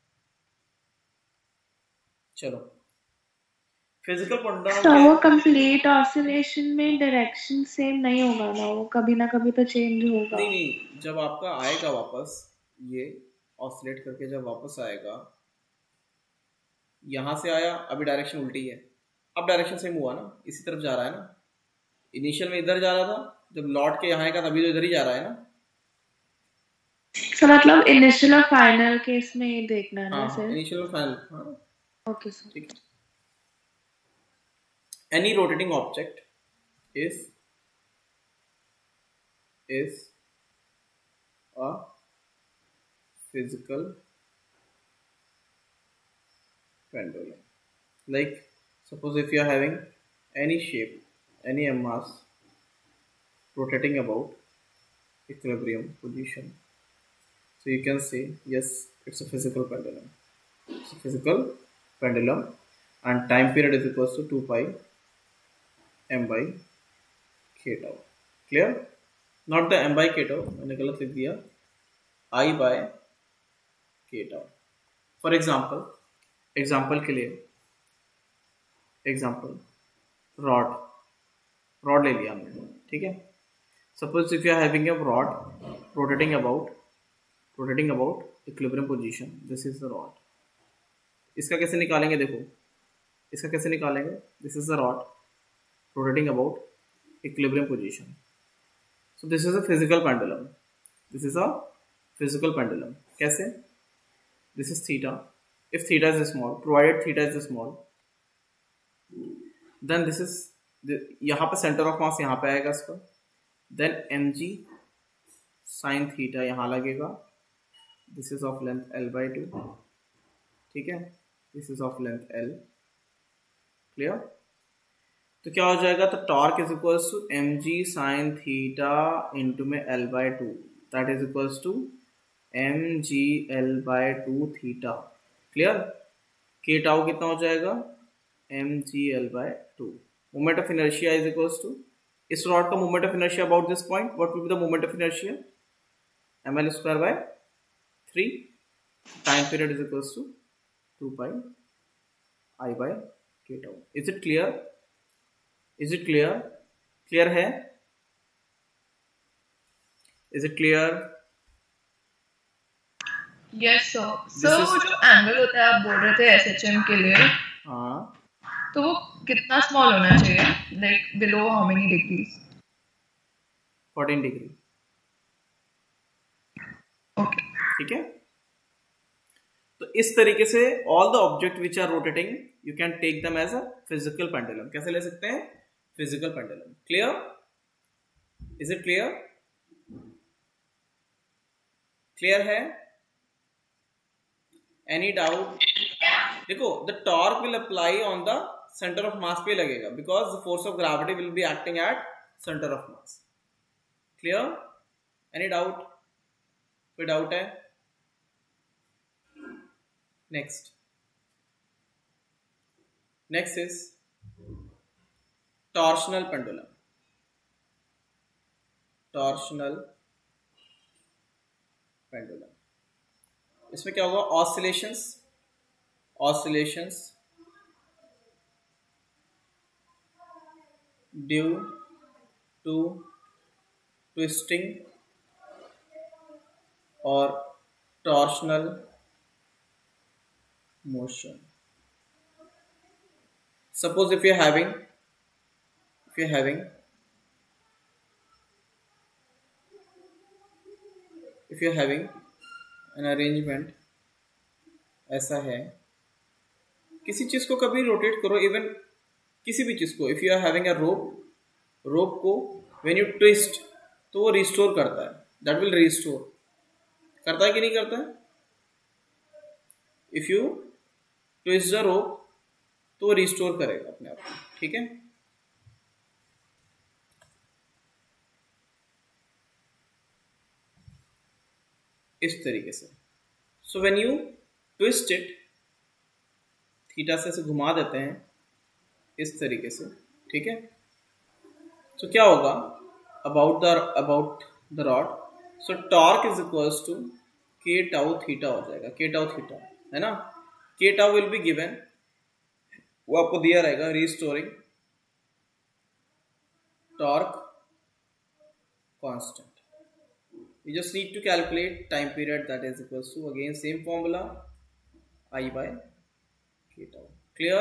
चलो, फिजिकल pendulum.
तो वो कंप्लीट ऑसिलेशन में डायरेक्शन सेम नहीं होगा ना, वो कभी ना कभी तो चेंज होगा.
नहीं नहीं, जब आपका आएगा वापस, ये ऑसिलेट करके जब वापस आएगा, यहां से आया, अभी डायरेक्शन उल्टी है, अब डायरेक्शन सेम हुआ ना, इसी तरफ जा रहा है ना. इनिशियल में इधर जा रहा था, जब लौट के यहाँ आएगा तभी तो इधर ही जा रहा है ना.
सो so, मतलब इनिशियल और फाइनल केस में ये देखना है ना सर?
इनिशियल और फाइनल. हाँ,
ओके सर,
ठीक है. Any rotating object is is a physical pendulum. Like suppose if you are having any shape, any mass rotating about equilibrium position, so you can say yes, it's a physical pendulum. It's a physical pendulum, and time period is equals to two pi m by k tau. Clear? Not the m by k tau, मैंने गलत लिख दिया. I by K tau. For example, example के लिए example rod rod ले लिया हमने, ठीक है. Suppose if you are having a rod rotating about rotating about equilibrium position, this is the rod. इसका कैसे निकालेंगे, देखो इसका कैसे निकालेंगे. This is the rod rotating about equilibrium position. So this is a physical pendulum. This is a physical pendulum. कैसे? This is theta. If theta is small, provided theta is small, then this is, यहाँ पे centre of mass यहाँ पे आएगा इसका. Then M G sine theta यहाँ लगेगा. This is of length L by two, ठीक है. This is of length L. Clear? तो क्या हो जाएगा, तो torque is equals to M G sine theta into में L by two, that is equals to M G L by two theta. Clear? K tau कितना हो जाएगा, M G L by two. Moment of inertia is equals to, इस rod का moment of inertia about this point, what will be the moment of inertia, M L square by three. Time period is equals to two pi I by K tau. Is it clear? Is it clear? Clear है? Is it clear?
Yes sir. Sir वो जो angle होता है आप बोल रहे थे SHM के लिए,
हाँ,
तो वो कितना स्मॉल होना चाहिए, like below how many degrees?
Fourteen degree.
Okay,
ठीक है. तो इस तरीके से all the object which are rotating you can take them as a physical pendulum. कैसे ले सकते हैं, physical pendulum. Clear? Is it clear? Clear है? Any doubt? देखो the torque will apply on the centre of mass पे लगेगा, because the force of gravity will be acting at centre of mass. Clear? Any doubt? कोई doubt है? Next next is torsional pendulum. Torsional pendulum, इसमें क्या होगा, oscillations oscillations due to twisting और torsional motion. Suppose if you're having if you're having if you're having an arrangement, ऐसा है, किसी चीज को कभी रोटेट करो, इवन किसी भी चीज को. If you are having a rope rope को व्हेन यू ट्विस्ट तो वो रिस्टोर करता है, दैट विल रिस्टोर. करता है कि नहीं करता है? If you twist the rope तो वो रिस्टोर करेगा अपने आप को. ठीक है? इस तरीके से. So when you twist it, theta से से घुमा देते हैं इस तरीके से. ठीक है? तो so, क्या होगा about the about the rod, so torque is equals to K tau theta हो जाएगा. के टाउ थीटा है ना. के टाउ विल बी गिवन, वो आपको दिया रहेगा, restoring torque constant. you just need to calculate time period, that is equals to again same formula, I by k tau. Clear?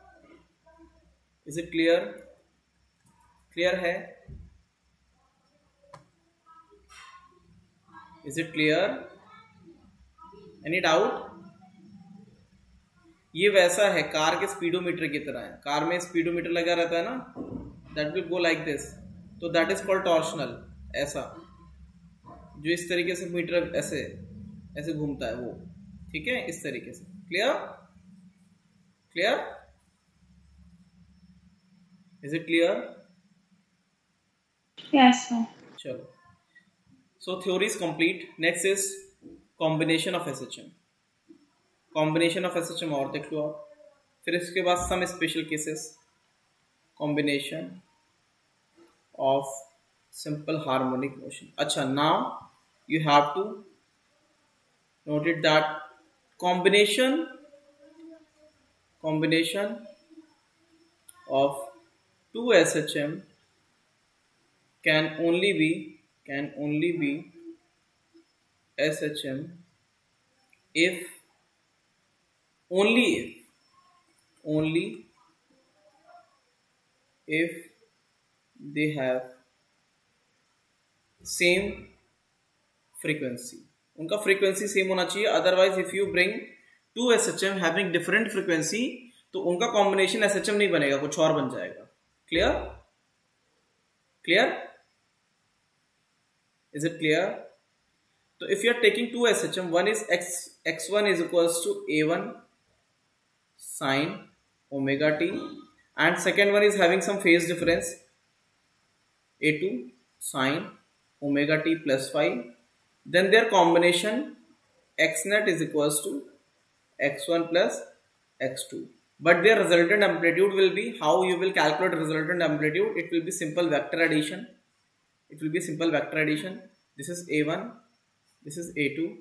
Is it clear? Clear है? Is it clear? Any doubt? ये वैसा है, car के speedometer की तरह है. Car में speedometer लगा रहता है ना, that will go like this, तो that is called torsional. ऐसा जो इस तरीके से मीटर ऐसे ऐसे घूमता है वो. ठीक है? इस तरीके से. Clear? Clear? Is it clear?
Yes sir.
चलो, so theory is complete. Next is combination of SHM. Combination of SHM और देख लो आप. फिर इसके बाद some special cases, combination of simple harmonic motion. अच्छा, now you have to note it that combination combination of two S H M can only be can only be S H M if only if only if they have same frequency. उनका frequency same होना चाहिए. Otherwise if you bring two S H M having different frequency तो उनका combination S H M नहीं बनेगा, कुछ और बन जाएगा. Clear? Clear? Is it clear? So if you are taking two S H M, one is x x1 is equals to a one sine omega t, and second one is having some phase difference a two sine omega t plus phi. Then their combination x net is equals to x one plus x two. But their resultant amplitude will be, how you will calculate resultant amplitude? It will be simple vector addition. It will be simple vector addition. This is a one, this is a two,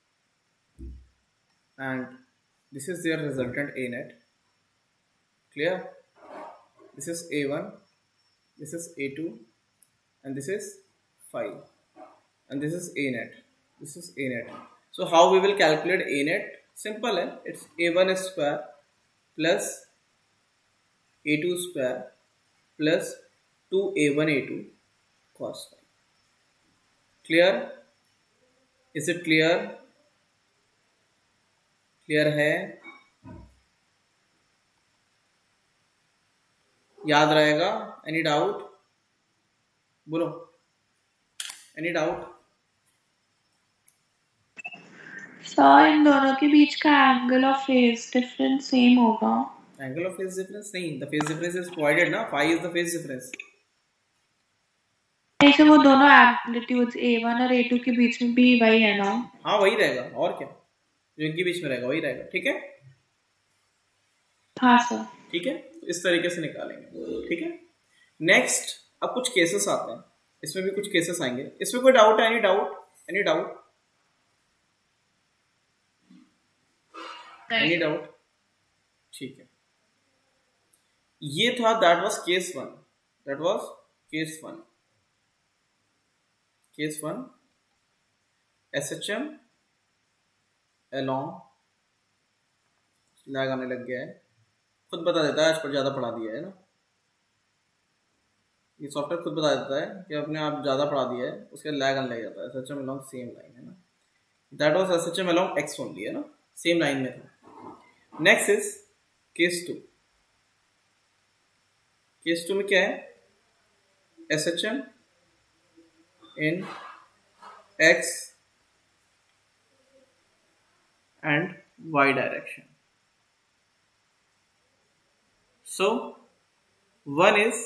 and this is their resultant a net. Clear? This is a one, this is a two, and this is phi, and this is a net. This is a net. So how we will calculate a net? Simple, eh? It's a one square plus a two square plus two a one a two cos phi. Clear? Is it clear? Clear है? याद रहेगा? Any doubt? बोलो. Any doubt?
Sir इन दोनों के बीच का angle of phase difference same होगा.
एंगल ऑफ फेज डिफरेंस नहीं, the phase difference is provided ना, phi is the phase difference.
ऐसे वो दोनों एम्पलीट्यूड्स ए वन और ए टू के बीच में भी वही है ना?
हाँ वही रहेगा, और क्या, जो इनके बीच में रहेगा वही रहेगा. ठीक है?
हाँ सर.
ठीक है, तो इस तरीके से निकालेंगे. ठीक है. नेक्स्ट अब कुछ केसेस आते हैं, इसमें भी कुछ केसेस आएंगे. इसमें कोई डाउट है? Any doubt? Any doubt? Any doubt? ठीक है. ये था, that was case one. That was case one. Case one, S H M along, lag आने लग गया है, खुद बता देता है, आज पर ज्यादा पढ़ा दिया है ना, ये सॉफ्टवेयर खुद बता देता है कि आपने आप ज्यादा पढ़ा दिया है, उसके लैग आने लग जाता है. S H M along same line है ना, that was S H M along x only है ना, सेम लाइन में था. Next is case two. Case two में क्या है? S H M in x and y direction. So one is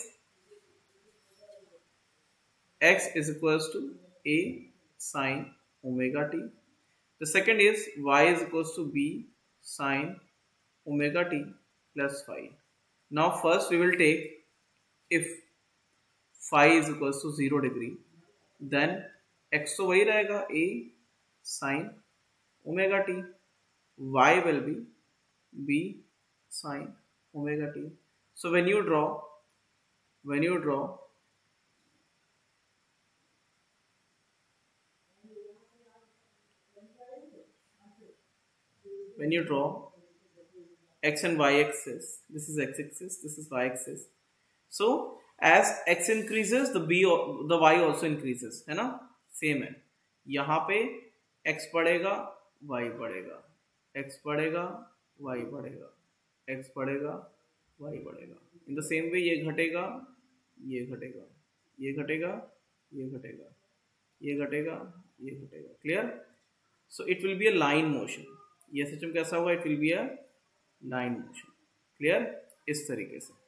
x is equals to a sine omega t. The second is y is equals to b sine omega t plus phi. Now first we will take, if phi is equals to zero degree, then x तो वही रहेगा a sin omega t, y will be b sin omega t. So when you draw when you draw when you draw x and y axis, this is x axis, this is y axis. So as x increases, the b the y also increases, है ना, same है. यहाँ पे x बढ़ेगा, y बढ़ेगा, x बढ़ेगा, y बढ़ेगा, x बढ़ेगा, y बढ़ेगा. इन द सेम वे ये घटेगा, ये घटेगा, ये घटेगा, ये घटेगा, ये घटेगा, ये घटेगा. Clear? So it will be a line motion. ये सिस्टम कैसा होगा? It will be a line motion. Clear? इस तरीके से.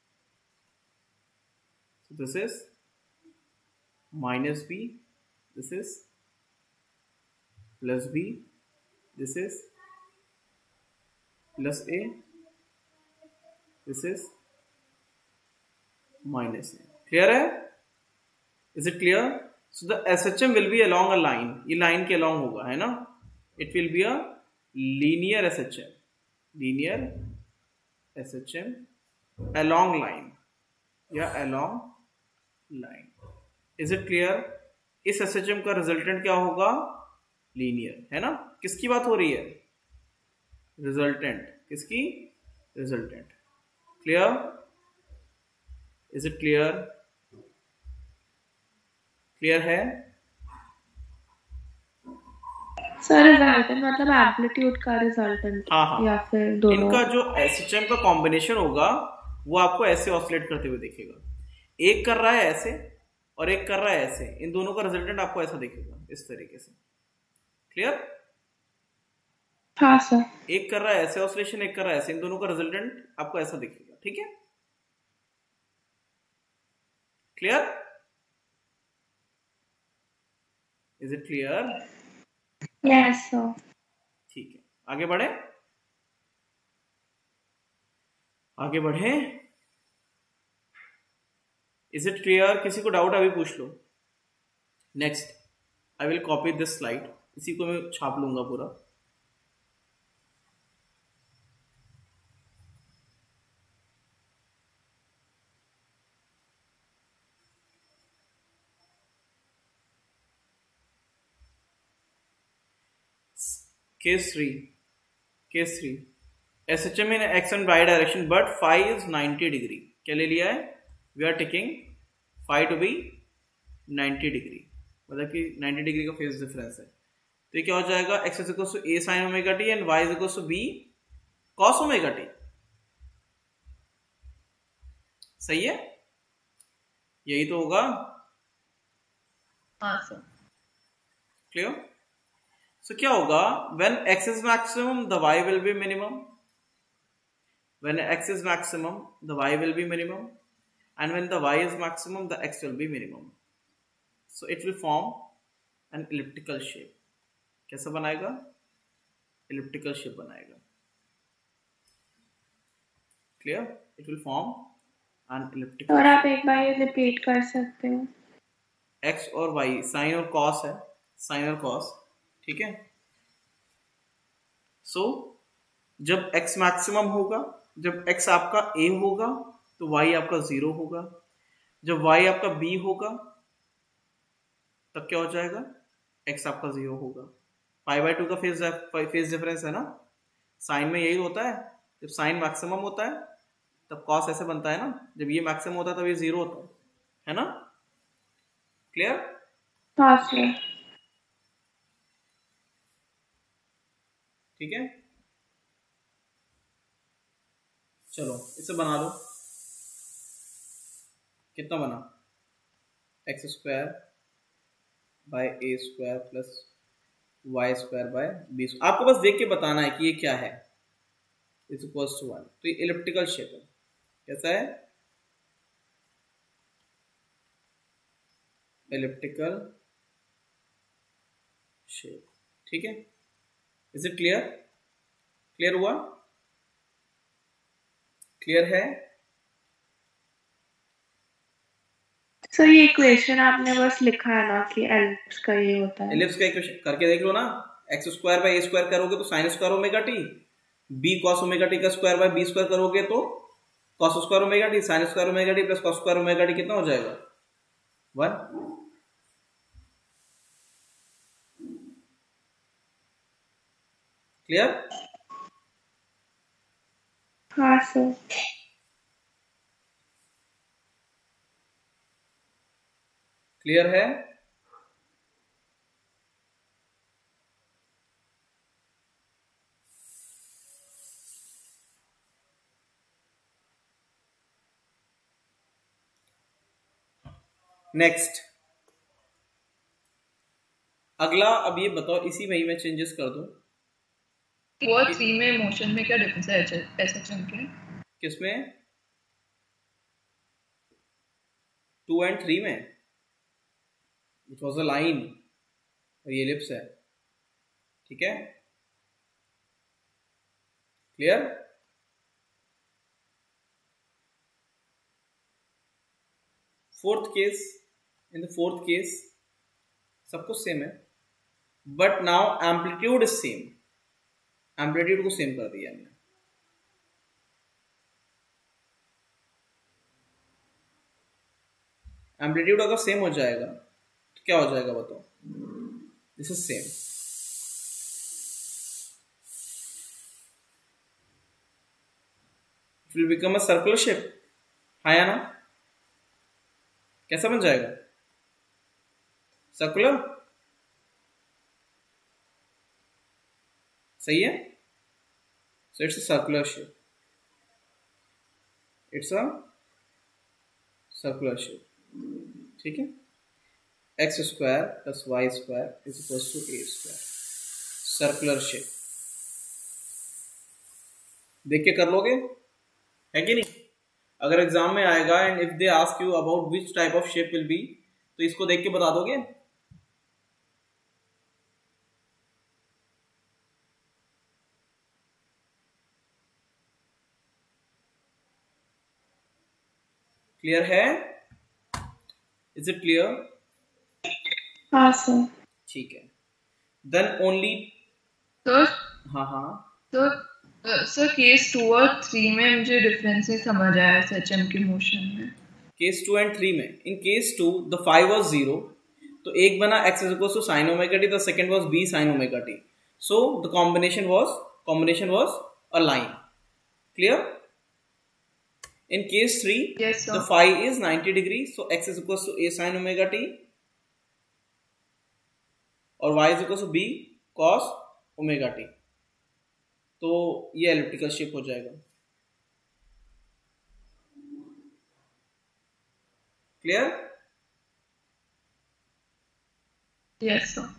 This is minus b, this is plus b, this is plus a, this is minus a. Clear है? Is it clear? So the S H M will be along a line. ये line के along होगा, है ना? It will be a linear S H M, linear S H M along line या along line. Is it clear? इस S H M का resultant क्या होगा? लीनियर, है ना? किसकी बात हो रही है? रिजल्टेंट. किसकी? Resultant. Clear? Is it clear? Clear है?
सर रिजल्टेंट मतलब एम्पलीट्यूड का रिजल्टेंट
हाँ हाँ,
या फिर दोनों?
इनका जो एस एच एम का कॉम्बिनेशन होगा वो आपको ऐसे ऑसिलेट करते हुए दिखेगा. एक कर रहा है ऐसे और एक कर रहा है ऐसे, इन दोनों का रिजल्टेंट आपको ऐसा दिखेगा, इस तरीके से. क्लियर?
हाँ सर.
एक कर रहा है ऐसे ऑसिलेशन, एक कर रहा है ऐसे, इन दोनों का रिजल्टेंट आपको ऐसा दिखेगा. ठीक है? Clear? Is it clear?
Yes sir.
ठीक है, आगे बढ़े आगे बढ़े इज इट क्लियर? किसी को डाउट अभी पूछ लो. Next I will copy this slide, इसी को मैं छाप लूंगा पूरा. Case three, case three S H M in X and Y direction but phi is ninety degree. क्या ले लिया है? We are taking phi to be ninety degree, मतलब कि नाइंटी डिग्री का फेज डिफरेंस है. तो ये क्या हो जाएगा? X is equal to A sine omega T and Y is equal to B cos omega T. सही है? यही तो होगा.
हाँ सर.
क्लियर? सो क्या होगा? When x is maximum the y will be minimum. When x is maximum the y will be minimum, and when the y is maximum the x will be minimum. So it will form an elliptical shape. कैसा बनाएगा? elliptical shape बनाएगा. Clear? It will form an elliptical.
और आप एक बार ये repeat कर सकते हो?
x और y साइन और कॉस है, साइन और कॉस. ठीक है? सो so, जब x मैक्सिमम होगा, जब x आपका a होगा तो y आपका जीरो होगा. जब y आपका b होगा तब क्या हो जाएगा? x आपका जीरो होगा. पाई बाय टू का फेज फेज डिफरेंस है ना. साइन में यही होता है, जब साइन मैक्सिमम होता है तब कॉस ऐसे बनता है ना, जब ये मैक्सिमम होता है तब ये जीरो होता है, है ना? क्लियर?
हाँ सर.
ठीक है, चलो इसे बना लो. कितना बना? X square by A square plus Y square by B. आपको बस देख के बताना है कि ये क्या है. Is equals to one. तो ये इलिप्टिकल शेप है. कैसा है? Elliptical shape. ठीक है? Is it clear? क्लियर हुआ? क्लियर है?
सर ये इक्वेशन आपने बस लिखा है ना कि एलिप्स का ये होता है.
एलिप्स का इक्वेशन करके देख लो ना. X square by A square करोगे तो sine square omega T, B cos omega T का स्क्वायर बाय बी स्क्वायर करोगे तो cos square omega T, sine square omega T plus cos square omega T कितना हो जाएगा? वन. क्लियर?
हाँ sir.
Clear है? नेक्स्ट अगला. अब ये बताओ, इसी में ही मैं चेंजेस कर दूं.
वो थ्री में मोशन में क्या डिफरेंस है एस एच एम के?
किसमें? टू एंड थ्री में इट वॉज अ लाइन और ये एलिप्स है. ठीक है? Clear? Fourth case, in the fourth case सब कुछ सेम है, but now amplitude is same. Amplitude को सेम कर दिया हमने। एम्पलीट्यूड अगर सेम हो जाएगा तो क्या हो जाएगा बताओ? This is same. It will become a circular shape, है या ना? कैसा बन जाएगा? सर्कुलर, सही है। So it's a circular shape, it's a circular shape, ठीक है। X square plus Y square is equal to A square, circular shape. देख के कर लोगे, है कि नहीं? अगर एग्जाम में आएगा and if they ask you about which type of shape will be, तो इसको देख के बता दोगे? क्लियर है? Is it clear?
हाँ सर।
ठीक है, देन ओनली
सर
हाँ हाँ
सर सर केस टू और थ्री में मुझे डिफरेंस नहीं समझ आया एचएम के मोशन में।
केस टू एंड थ्री में, in case two the phi was zero, तो एक बना X is equal to sine omega T, the second was B sine omega T, so the combination was combination was a line. Clear? In case three,
yes, sir.
the phi is ninety degrees, so x is equals to a sin omega t, और y is equals to b cos omega t, तो ये elliptical shape हो जाएगा। Clear?
Yes sir.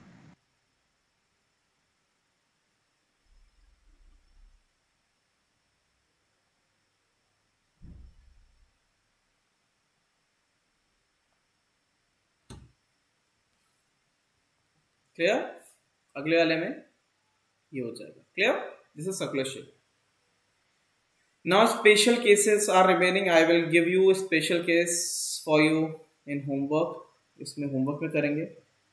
Clear? अगले वाले में ये हो जाएगा। Clear? This is circular shape. Now special cases are remaining. I will give you special case for you in homework. इसमें होमवर्क में करेंगे।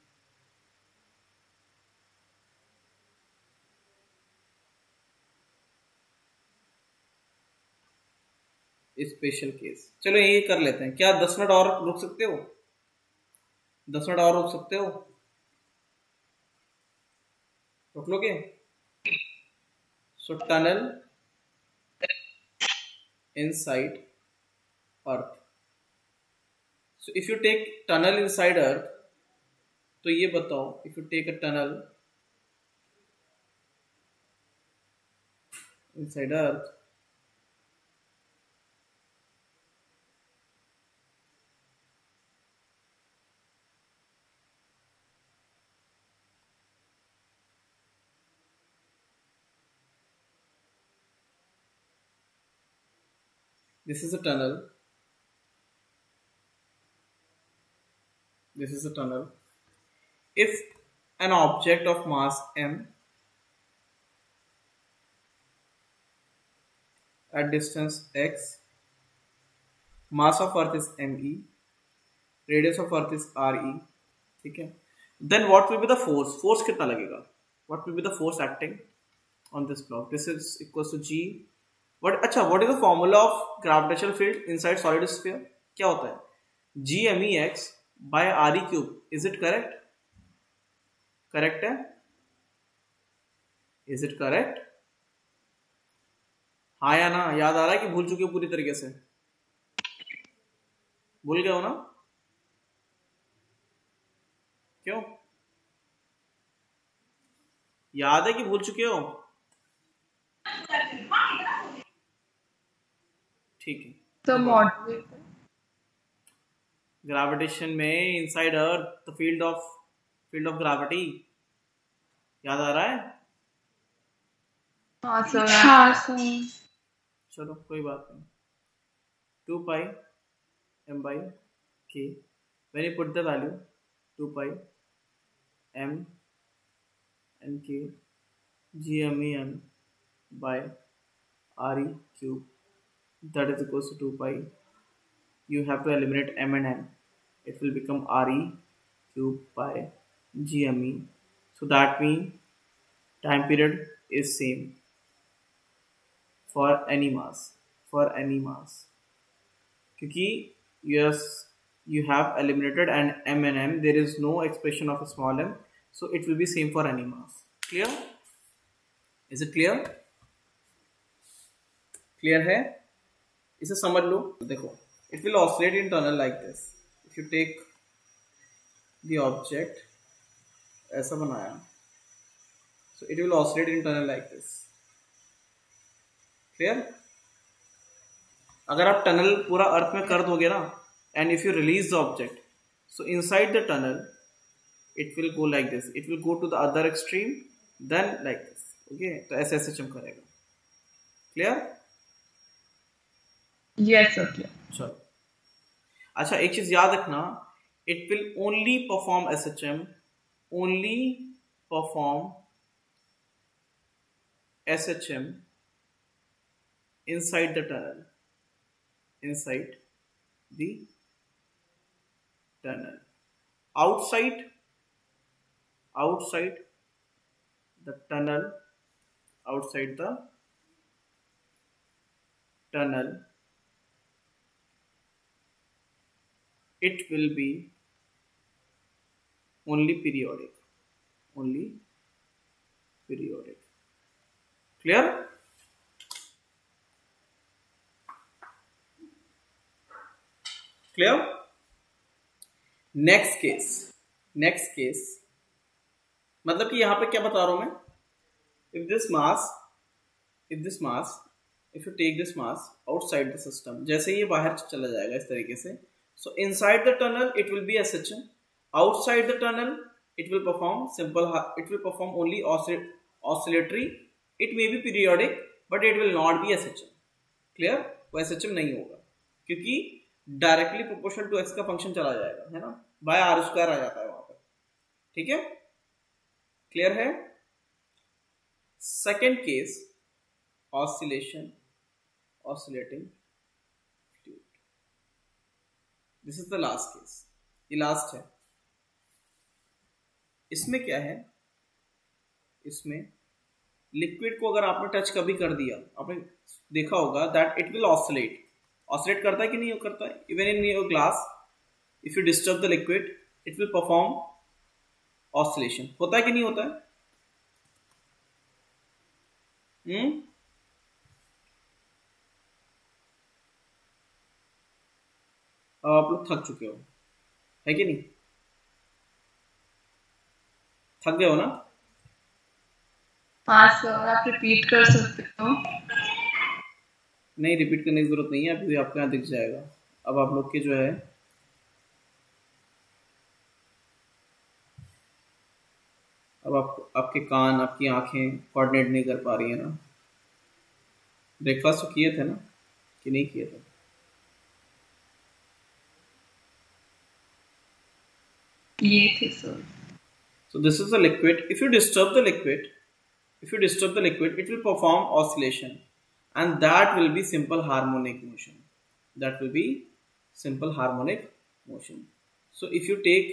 स्पेशल केस, चलो ये कर लेते हैं। क्या दस मिनट और रुक सकते हो? दस मिनट और रुक सकते हो? रुक लोगे? So tunnel inside earth. So if you take tunnel inside earth, तो ये बताओ, if you take a tunnel inside earth, this is a tunnel, this is a tunnel. If an object of mass m at distance x, mass of earth is me, radius of earth is re, ठीक है, then what will be the force? Force कितना लगेगा? What will be the force acting on this block? This is equals to g. What, अच्छा, what is the formula of gravitational field inside solid sphere? क्या होता है? G m E x by R e cube. Is it correct? Correct है? Is it correct? हाँ या ना? याद आ रहा है कि भूल चुके हो पूरी तरीके से? भूल गए हो ना? क्यों? याद है कि भूल चुके हो? ठीक है।
तो मॉडरेट
ग्रेविटेशन में inside earth the field of field of gravity याद आ रहा है?
हाँ सर।
हाँ सर।
चलो कोई बात नहीं। Two pi M by K, when you put the value two pi M N K G M E N by R E cube, that is equals to two pi. You have to eliminate m and n. It will become re cube by gme. So that means time period is same. for any mass, for any mass, क्योंकि yes you have eliminated an m and m, there is no expression of a small m, so it will be same for any mass. Clear? Is it clear? Clear है? इसे समझ लो. देखो, it will oscillate in tunnel like this. If you take the object, ऐसा बनाया, so it will oscillate in tunnel like this. Clear? अगर आप tunnel पूरा अर्थ में कर दोगे ना, and if you release the object, so inside the tunnel it will go like this, it will go to the other extreme, then like this. Okay, तो ऐसे ऐसे चम करेगा. Clear?
Yes, sir. Clear.
चलो. अच्छा, एक चीज याद रखना, it will only perform S H M, only perform S H M inside the tunnel, inside the tunnel. Outside, outside the tunnel, outside the tunnel, it will be only periodic, only periodic. Clear? Clear? Next case, next case, मतलब कि यहां पे क्या बता रहा हूं मैं, if this mass, if this mass, if you take this mass outside the system, जैसे ये बाहर चला जाएगा इस तरीके से, so inside the tunnel it will be S H M, outside the tunnel it will perform simple, it will perform only oscillatory, it may be periodic but it will not be S H M. Clear? वो S H M नहीं होगा क्योंकि directly proportional to X का function चला जाएगा, है ना, bye are square आ जाता है वहां पर. ठीक है? क्लियर है? Second case, oscillation, oscillating fluid. This is the last case, ये लास्ट है. इसमें क्या है, इसमें लिक्विड को अगर आपने टच कभी कर दिया, आपने देखा होगा that it will oscillate. Oscillate करता है कि नहीं करता है? Even in your glass, if you disturb the liquid it will perform oscillation. होता है कि नहीं होता है? हम्म अब आप लोग थक चुके हो, है कि नहीं? थक गए हो ना?
हाँ सर, आप रिपीट कर सकते हो.
नहीं, रिपीट करने की जरूरत नहीं है, अभी आपके यहाँ दिख जाएगा. अब आप लोग के जो है अब आप आपके कान, आपकी आंखें कोऑर्डिनेट नहीं कर पा रही है ना. ब्रेकफास्ट तो किए थे ना कि नहीं किए थे?
ये थे sir.
So this is the liquid. If you disturb the liquid, if you disturb the liquid, it will perform oscillation, and that will be simple harmonic motion. That will be simple harmonic motion. So if you take,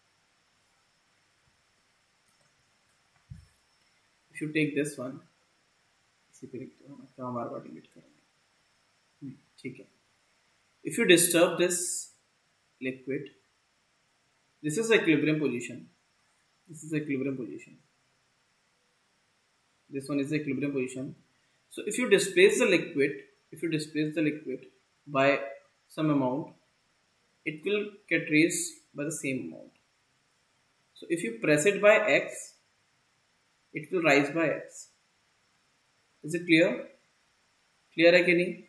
if you take this one, इसी पे लिखते हो ना, क्या हमारे बार delete करेंगे, ठीक है. If you disturb this liquid, this is equilibrium position. This is equilibrium position. This one is the equilibrium position. So if you displace the liquid, if you displace the liquid by some amount, it will get raised by the same amount. So if you press it by x, it will rise by x. Is it clear? Clear है कि नहीं?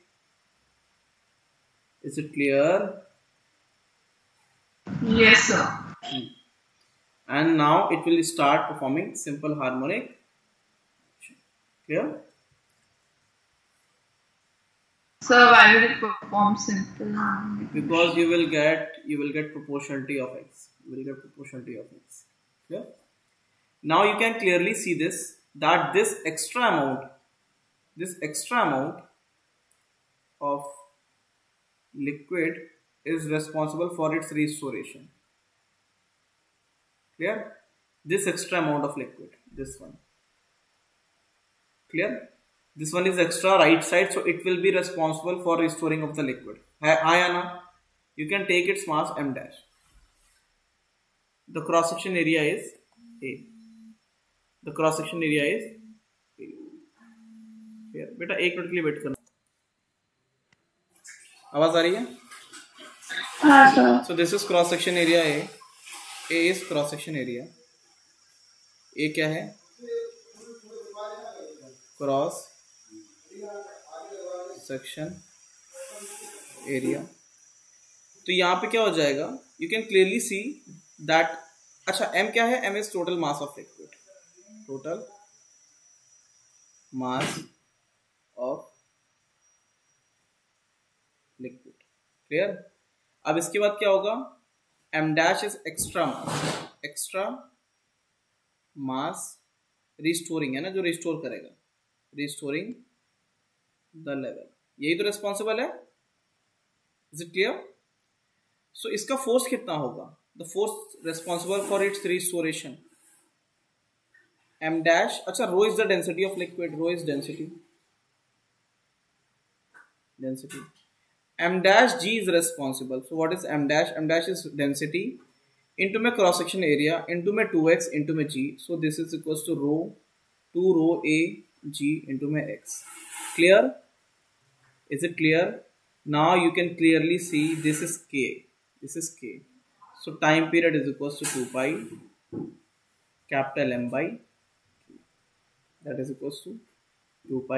Is it clear?
Yes sir.
Hmm. And now it will start performing simple harmonic motion. Clear?
Sir, why will it perform simple harmonic?
Because you will get you will get proportionality of x. You will get proportionality of x. Clear? Now you can clearly see this, that this extra amount, this extra amount of liquid is responsible for its restoration. Clear? This extra amount of liquid, this one. Clear? This one is extra right side, so it will be responsible for restoring of the liquid. Hi Anna, you can take its mass m dash. The cross section area is A. The cross section area is A. Here, बेटा एक minute के लिए wait करना. आवाज आ रही है?
हाँ sir.
So this is cross section area A. A is cross section area. A क्या है? Cross section area. तो यहाँ पे क्या हो जाएगा? You can clearly see that. अच्छा m क्या है? m is total mass of liquid. Total mass of liquid. Clear? अब इसके बाद क्या होगा? m dash is extra mass. Extra mass restoring है ना, जो रिस्टोर करेगा. Restoring the level. यही तो रिस्पॉन्सिबल है. Is it clear? सो इसका फोर्स कितना होगा? The force responsible for its restoration M dash. अच्छा, rho is the density of liquid. Rho is density. Density m dash g is responsible. So what is m dash? M dash is density into my cross section area into my two x into my g. So this is equals to rho two rho a g into my x. Clear? Is it clear? Now you can clearly see this is k. This is k. So time period is equals to two pi capital M by Q. That is equals to two pi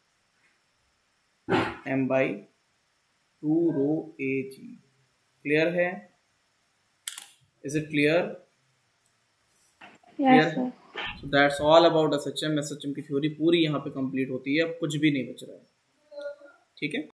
M by two rho a g. Clear है? Is it clear?
Yes, sir.
So that's all about S H M. S H M की theory पूरी यहाँ पे complete होती है. अब कुछ भी नहीं बच रहा है. ठीक है.